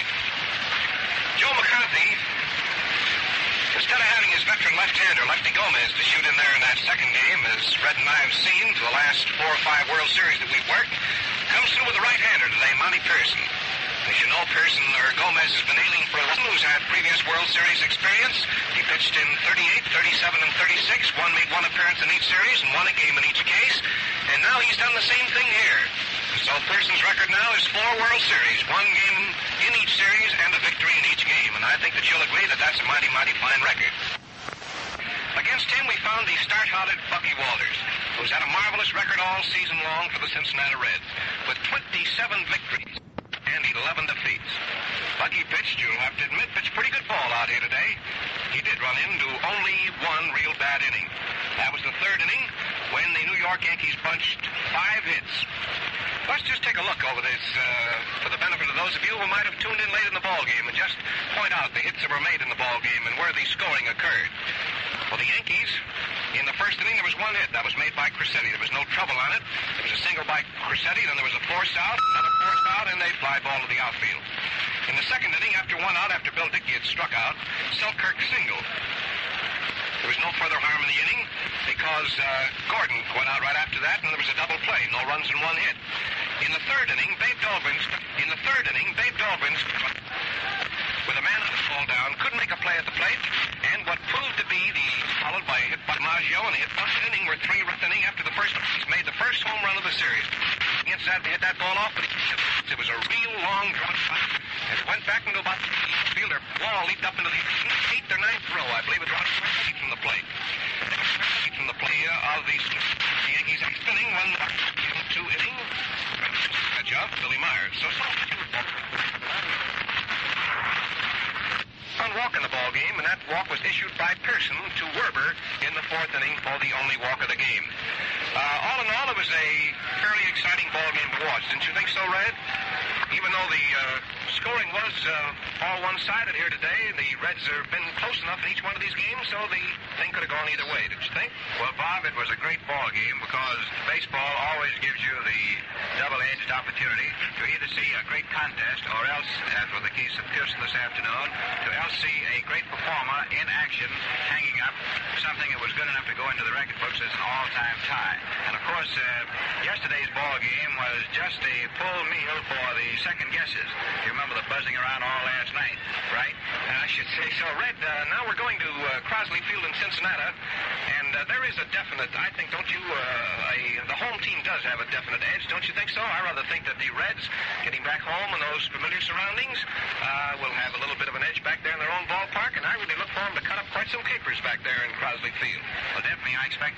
Joe McCarthy, instead of having his veteran left-hander, Lefty Gomez, to shoot in there in that second game, as Red and I have seen for the last 4 or 5 World Series that we've worked, comes through with a right-hander today, Monty Pearson. As you know, Pearson, or Gomez, has been ailing for a while, who's had previous World Series experience. He pitched in 38, 37, and 36. Made one appearance in each series and won a game in each case. And now he's done the same thing here. So Pearson's record now is 4 World Series, 1 game in each series and a victory in each game. And I think that you'll agree that that's a mighty, mighty fine record. Against him, we found the star-hearted Bucky Walters, who's had a marvelous record all season long for the Cincinnati Reds, with 27 victories and 11 defeats. Bucky pitched, you'll have to admit, pitched pretty good ball out here today. He did run into only 1 real bad inning. That was the 3rd inning when the New York Yankees bunched 5 hits. Let's just take a look over this for the benefit of those of you who might have tuned in late in the ball game and just point out the hits that were made in the ball game and where the scoring occurred. For the Yankees, in the first inning, there was 1 hit. That was made by Crissetti. There was no trouble on it. There was a single by Crissetti, then there was a forced out, another forced out, and a fly ball to the outfield. In the second inning, after 1 out, after Bill Dickey had struck out, Selkirk singled. There was no further harm in the inning because Gordon went out right after that, and there was a double play. No runs and 1 hit. In the third inning, Babe Dogwin, with a man on the ball down, couldn't make a play at the plate, and what proved to be followed by a hit by Maggio and a hit by inning were 3-run inning after the first. He's made the first home run of the series. Against that, they hit that ball off, but it was a real long drop. As it went back into about the fielder, Wall leaped up into the 8th or 9th row, I believe, it was right from the plate. From the play of the Yankees spinning 1-2 inning. Catch up, Billy Myers. So one walk in the ball game, and that walk was issued by Pearson to Werber in the 4th inning for the only walk of the game. All in all, it was a fairly exciting ball game to watch. Didn't you think so, Red? Even though the scoring was all one-sided here today, the Reds have been close enough in each one of these games, so the thing could have gone either way, didn't you think? Well, Bob, it was a great ball game because baseball always gives you the double-edged opportunity to either see a great contest or else, as was the case of Pearson this afternoon, to else see a great performer in action hanging up something that was good enough to go into the record books as an all-time tie. And, of course, yesterday's ball game was just a full meal for the second guesses. You remember the buzzing around all last night, right? I should say so. Red, now we're going to Crosley Field in Cincinnati, and there is a definite, I think, don't you, the home team does have a definite edge, don't you think so? I rather think that the Reds, getting back home in those familiar surroundings, will have a little bit of an edge back there in their own ballpark, and I really look for them to cut up quite some capers back there in Crosley Field. Well, definitely, I expect that, Bob.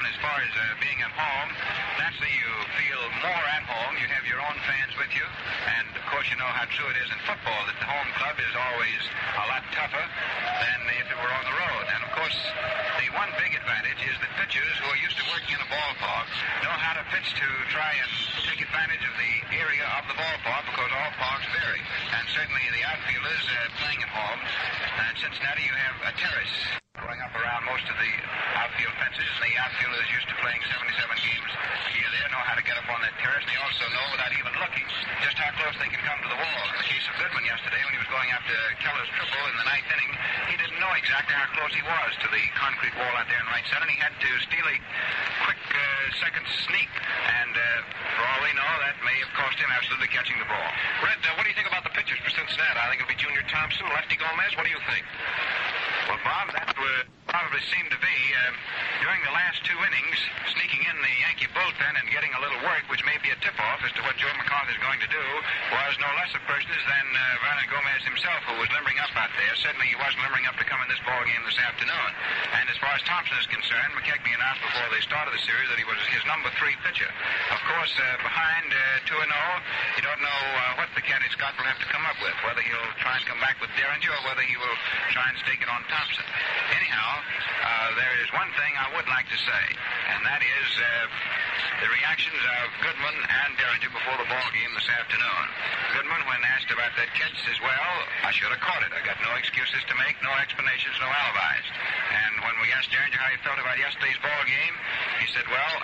and as far as being at home, naturally you feel more at home. You have your own fans with you. And, of course, you know how true it is in football that the home club is always a lot tougher than if it were on the road. And, of course, the one big advantage is that pitchers who are used to working in a ballpark know how to pitch to try and take advantage of the area of the ballpark because all parks vary. And certainly the outfielders playing at home. In Cincinnati, you have a terrace going up around most of the outfield fences. The outfielders used to playing 77 games a year there know how to get up on that terrace. They also know, without even looking, just how close they can come to the wall. In the case of Goodman yesterday, when he was going after Keller's triple in the ninth inning, he didn't know exactly how close he was to the concrete wall out there in right center, and he had to steal a quick second sneak. And for all we know, that may have cost him absolutely catching the ball. Red, what do you think about the pitchers for Cincinnati? I think it'll be Junior Thompson, Lefty Gomez. What do you think? Well, Bob, that would probably seem to be, during the last two innings, sneaking in the Yankee bullpen and getting a little work, which may be a tip-off as to what Joe McCarthy is going to do, was no less of persons than Vernon Gomez himself, who was limbering up out there. Certainly he was limbering up to come in this ball game this afternoon. And as far as Thompson is concerned, McKechnie announced before they started the series that he was his number 3 pitcher. Of course, behind 2-0, you don't know what the Caddy Scott will have to come up with, whether he'll try and come back with Derringer or whether he will try and stake it on Thompson. Anyhow, there is one thing I would like to say, and that is the reactions of Goodman and Derringer before the ball game this afternoon. Goodman, when asked about that catch, says, well, I should have caught it. I got no excuses to make, no explanations, no alibis. And when we asked Derringer how he felt about yesterday's ball game, he said, well,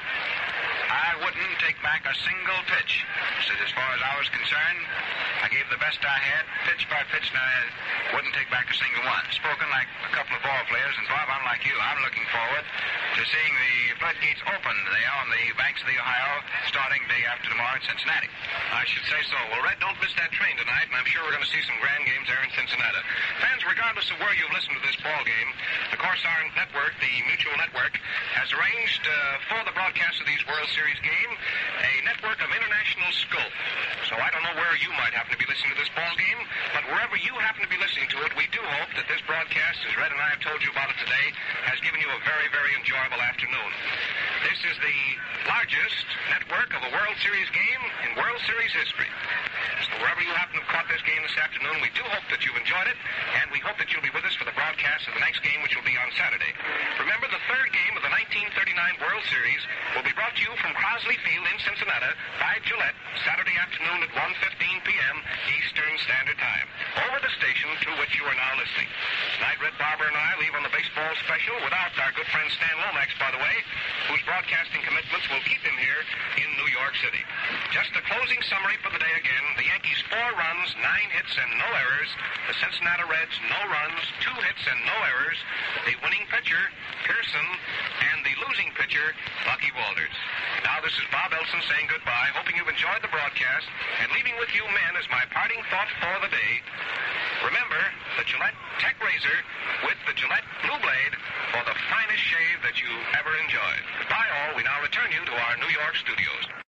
I wouldn't take back a single pitch. He said, as far as I was concerned, I gave the best I had, pitch by pitch, and I wouldn't take back a single one. Spoken like a couple of ball players, and Bob, I'm like you. I'm looking forward to seeing the floodgates open there on the banks of the Ohio starting day after tomorrow in Cincinnati. I should say so. Well, Red, don't miss that train tonight, and I'm sure we're going to see some grand games there in Cincinnati. Fans, regardless of where you've listened to this ball game, the Corsair Network, the Mutual Network, has arranged for the broadcast of these World Series game a network of international scope. So I don't know where you might happen to be listening to this ball game, but wherever you happen to be listening to it, we do hope that this broadcast, as Red and I have told you about it today, has given you a very, very enjoyable afternoon. This is the largest network of a World Series game in World Series history. So wherever you happen to have caught this game this afternoon, we do hope that you've enjoyed it, and we hope that you'll be with us for the broadcast of the next game, which will be on Saturday. Remember, the third game of the 1939 World Series will be brought to you from Crosley Field in Cincinnati by Gillette, Saturday afternoon at 1:15 p.m. Eastern Standard Time, over the station to which you are now listening. Tonight, Red Barber and I leave on the baseball special without our good friend Stan Lomax, by the way, whose broadcasting commitments will keep him here in New York City. Just a closing summary for the day again. The Yankees 4 runs, 9 hits, and no errors. The Cincinnati Reds, no runs, 2 hits, and no errors. The winning pitcher, Pearson, and the losing pitcher, Bucky Walters. Now this is Bob Elson saying goodbye, hoping you've enjoyed the broadcast, and leaving with you men as my parting thought for the day. Remember the Gillette Tech Razor with the Gillette Blue Blade for the finest shave that you ever enjoyed. Goodbye all. We now return you to our New York studios.